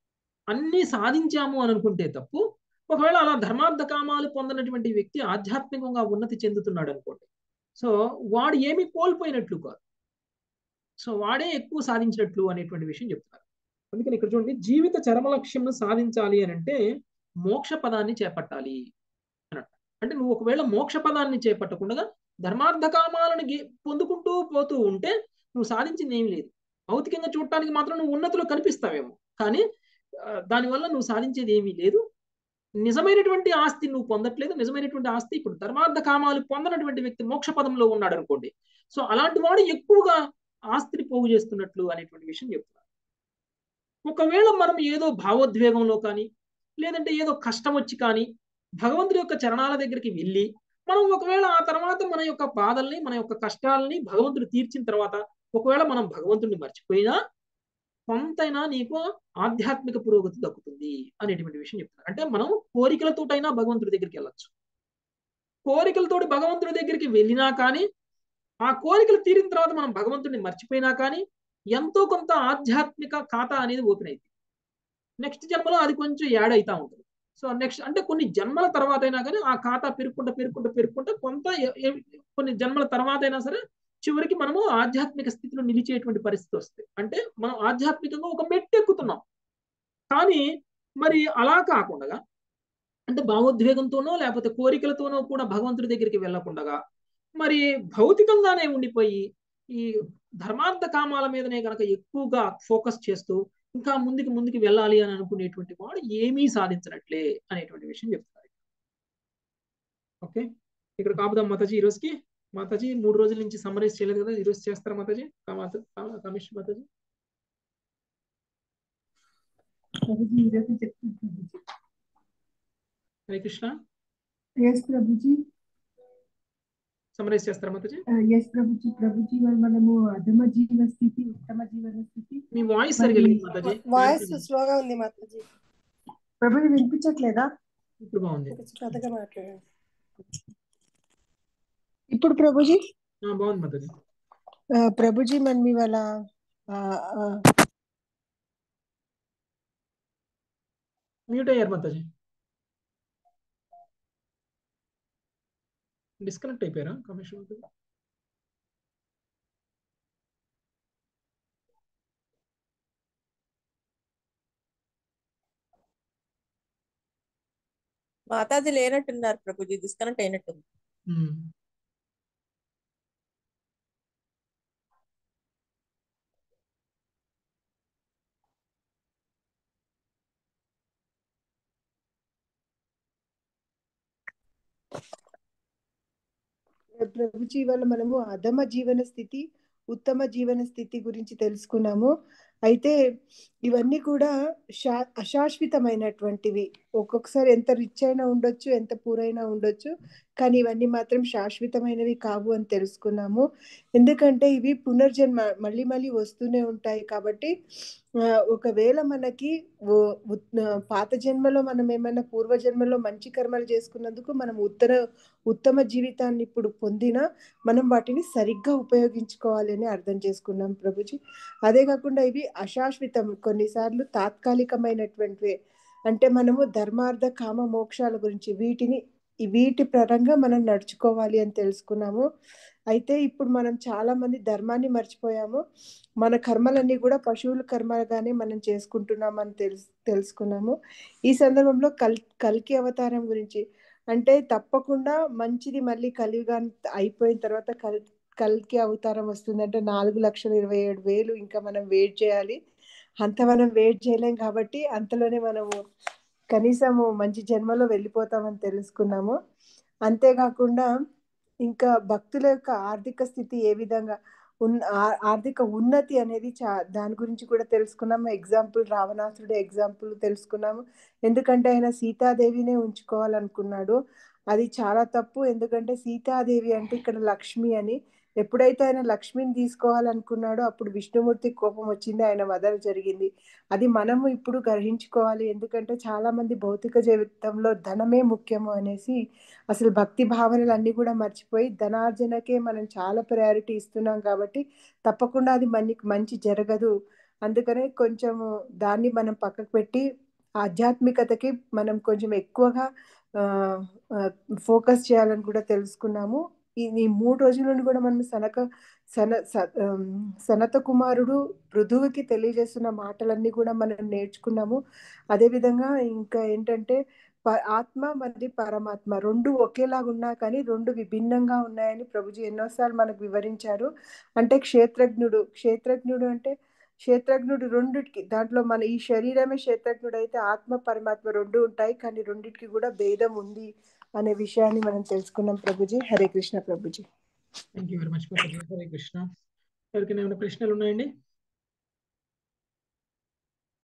అన్ని సాధించాము అని అనుకుంటే తప్పు. ఒకవేళ అలా ధర్మార్థ కామాలు పొందినటువంటి వ్యక్తి ఆధ్యాత్మికంగా ఉన్నతి చెందుతున్నాడు అనుకోండి, సో వాడు ఏమీ కోల్పోయినట్లు కాదు, సో వాడే ఎక్కువ సాధించినట్లు అనేటువంటి విషయం చెప్తున్నారు. అందుకని ఇక్కడ చూడండి, జీవిత చరమ లక్ష్యంను సాధించాలి అని అంటే మోక్ష పదాన్ని చేపట్టాలి అన్నట్టు. అంటే నువ్వు ఒకవేళ మోక్ష పదాన్ని చేపట్టకుండా ధర్మార్థ కామాలను పొందుకుంటూ పోతూ ఉంటే నువ్వు సాధించింది ఏమీ లేదు. భౌతికంగా చూడటానికి మాత్రం నువ్వు ఉన్నతిలో కనిపిస్తావేమో, కానీ దానివల్ల నువ్వు సాధించేది ఏమీ లేదు. నిజమైనటువంటి ఆస్తి నువ్వు పొందట్లేదు. నిజమైనటువంటి ఆస్తి ఇప్పుడు ధర్మార్థ కామాలు పొందనటువంటి వ్యక్తి మోక్ష పదంలో ఉన్నాడు అనుకోండి, సో అలాంటి వాడు ఎక్కువగా ఆస్తిని పోగు చేస్తున్నట్లు అనేటువంటి విషయం చెప్తున్నారు. ఒకవేళ మనం ఏదో భావోద్వేగంలో కానీ లేదంటే ఏదో కష్టం వచ్చి కానీ భగవంతుడి యొక్క చరణాల దగ్గరికి వెళ్ళి మనం ఒకవేళ ఆ తర్వాత మన యొక్క బాధల్ని మన యొక్క కష్టాలని భగవంతుడు తీర్చిన తర్వాత ఒకవేళ మనం భగవంతుడిని మర్చిపోయినా కొంతైనా నీకు ఆధ్యాత్మిక పురోగతి దక్కుతుంది అనేటువంటి విషయం చెప్తున్నారు. అంటే మనం కోరికలతోటైనా భగవంతుడి దగ్గరికి వెళ్ళచ్చు. కోరికలతోటి భగవంతుడి దగ్గరికి వెళ్ళినా కానీ ఆ కోరికలు తీరిన తర్వాత మనం భగవంతుడిని మర్చిపోయినా కానీ ఎంతో కొంత ఆధ్యాత్మిక ఖాతా అనేది ఓపెన్ అయింది. నెక్స్ట్ జన్మలో అది కొంచెం యాడ్ అవుతా ఉంటుంది. సో నెక్స్ట్ అంటే కొన్ని జన్మల తర్వాత అయినా కానీ ఆ ఖాతా పెరుగుకుంటా కొంత కొన్ని జన్మల తర్వాత అయినా సరే చివరికి మనము ఆధ్యాత్మిక స్థితిలో నిలిచేటువంటి పరిస్థితి వస్తుంది. అంటే మనం ఆధ్యాత్మికంగా ఒక మెట్టు ఎక్కుతున్నాం. కానీ మరి అలా కాకుండా అంటే భావోద్వేగంతోనో లేకపోతే కోరికలతోనో కూడా భగవంతుడి దగ్గరికి వెళ్ళకుండా మరి భౌతికంగానే ఉండిపోయి ఈ ధర్మార్థ కామాల మీదనే కనుక ఎక్కువగా ఫోకస్ చేస్తూ ఇంకా ముందుకు వెళ్ళాలి అని అనుకునేటువంటి వాడు ఏమీ సాధించినట్లే అనేటువంటి విషయం చెప్తారు. ఓకే, ఇక్కడ కాపుదాం మాతాజీ. ఈ రోజుకి మాతాజీ 3 రోజుల నుంచి సమ్మరైజ్ చేయలేదు కదా, ఈరోజు చేస్తారా మాతాజీ? కమిషన్ మాతాజీ. హరే కృష్ణ. ఎస్ ప్రభుజీ. సమ్మరైజ్ చేస్తారా మాతాజీ? ఎస్ ప్రభుజీ. ప్రభుజీ మనము అధమ జీవన స్థితి, ఉత్తమ జీవన స్థితి. మీ వాయిస్ సరిగా లేదు మాతాజీ. వాయిస్ స్లోగా ఉంది మాతాజీ. ప్రభుజీ వినిపించట్లేదా? ఇప్పుడు బాగుంది. పెద్దగా మాట్లాడండి. ఇప్పుడు ప్రభుజీ బాగుంది మాతాజీ. ప్రభుజీ మనం ఇవాళ మ్యూట్ అయ్యారు మాతాజీ. డిస్కనెక్ట్ అయిపోయారా కమిషన్? మాతాజీ లేనట్టున్నారు ప్రభుజీ, డిస్కనెక్ట్ అయినట్టుంది. ప్రభుజీ ఇవాళ మనము అధమ జీవన స్థితి, ఉత్తమ జీవన స్థితి గురించి తెలుసుకున్నాము. అయితే ఇవన్నీ కూడా అశాశ్వతమైనటువంటివి. ఒక్కొక్కసారి ఎంత రిచ్ అయినా ఉండొచ్చు, ఎంత పూర్ అయినా ఉండొచ్చు, కానీ ఇవన్నీ మాత్రం శాశ్వతమైనవి కావు అని తెలుసుకున్నాము. ఎందుకంటే ఇవి పునర్జన్మ మళ్ళీ మళ్ళీ వస్తూనే ఉంటాయి. కాబట్టి ఒకవేళ మనకి పాత జన్మలో మనం ఏమైనా పూర్వజన్మలో మంచి కర్మలు చేసుకున్నందుకు మనం ఉత్తమ జీవితాన్ని ఇప్పుడు పొందినా మనం వాటిని సరిగ్గా ఉపయోగించుకోవాలి అని అర్థం చేసుకున్నాం ప్రభుజీ. అదే కాకుండా ఇవి అశాశ్వతం, కొన్నిసార్లు తాత్కాలికమైనటువంటివి. అంటే మనము ధర్మార్థ కామ మోక్షాల గురించి వీటి పరంగా మనం నడుచుకోవాలి అని తెలుసుకున్నాము. అయితే ఇప్పుడు మనం చాలా మంది ధర్మాన్ని మర్చిపోయాము. మన కర్మలన్నీ కూడా పశువుల కర్మలుగానే మనం చేసుకుంటున్నామని తెలుసుకున్నాము. ఈ సందర్భంలో కల్కి అవతారం గురించి అంటే తప్పకుండా మంచిది మళ్ళీ కలియుగా అయిపోయిన తర్వాత కల్కి అవతారం వస్తుంది. అంటే 4,27,000 ఇంకా మనం వెయిట్ చేయాలి. అంత మనం వెయిట్ చేయలేం కాబట్టి అంతలోనే మనము కనీసము మంచి జన్మలో వెళ్ళిపోతామని తెలుసుకున్నాము. అంతేకాకుండా ఇంకా భక్తుల యొక్క ఆర్థిక స్థితి ఏ విధంగా ఆర్థిక ఉన్నతి అనేది దాని గురించి కూడా తెలుసుకున్నాము. ఎగ్జాంపుల్ రావణాసురుడు ఎగ్జాంపుల్ తెలుసుకున్నాము. ఎందుకంటే ఆయన సీతాదేవినే ఉంచుకోవాలనుకున్నాడు. అది చాలా తప్పు. ఎందుకంటే సీతాదేవి అంటే ఇక్కడ లక్ష్మి అని. ఎప్పుడైతే ఆయన లక్ష్మిని తీసుకోవాలనుకున్నాడో అప్పుడు విష్ణుమూర్తి కోపం వచ్చింది, ఆయన వధ జరిగింది. అది మనము ఇప్పుడు గ్రహించుకోవాలి. ఎందుకంటే చాలా మంది భౌతిక జీవితంలో ధనమే ముఖ్యము అనేసి అసలు భక్తి భావనలు అన్నీ కూడా మర్చిపోయి ధనార్జనకే మనం చాలా ప్రయారిటీ ఇస్తున్నాం. కాబట్టి తప్పకుండా అది మనకి మంచి జరగదు. అందుకనే కొంచెము దాన్ని మనం పక్కకు పెట్టి ఆధ్యాత్మికతకి మనం కొంచెం ఎక్కువగా ఫోకస్ చేయాలని కూడా తెలుసుకున్నాము. ఈ 3 రోజుల నుండి కూడా మనం సనత కుమారుడు పృథువుకి తెలియజేస్తున్న మాటలన్నీ కూడా మనం నేర్చుకున్నాము. అదేవిధంగా ఇంకా ఏంటంటే ఆత్మ మరియు పరమాత్మ 2 ఒకేలాగా ఉన్నా కానీ 2 విభిన్నంగా ఉన్నాయని ప్రభుజీ ఎన్నోసార్లు మనకు వివరించారు. అంటే క్షేత్రజ్ఞుడు అంటే క్షేత్రజ్ఞుడు రెండిటికి, దాంట్లో మన ఈ శరీరమే క్షేత్రజ్ఞుడు అయితే ఆత్మ పరమాత్మ 2 ఉంటాయి, కానీ రెండిటికి కూడా భేదం ఉంది అనే విషయాన్ని మనం తెలుసుకున్నాం Prabhuji. Hare Krishna Prabhuji. Thank you very much Prabhuji. Hare Krishna. ఎవరికైనా ఏమైనా ప్రశ్నలు ఉన్నాయండి?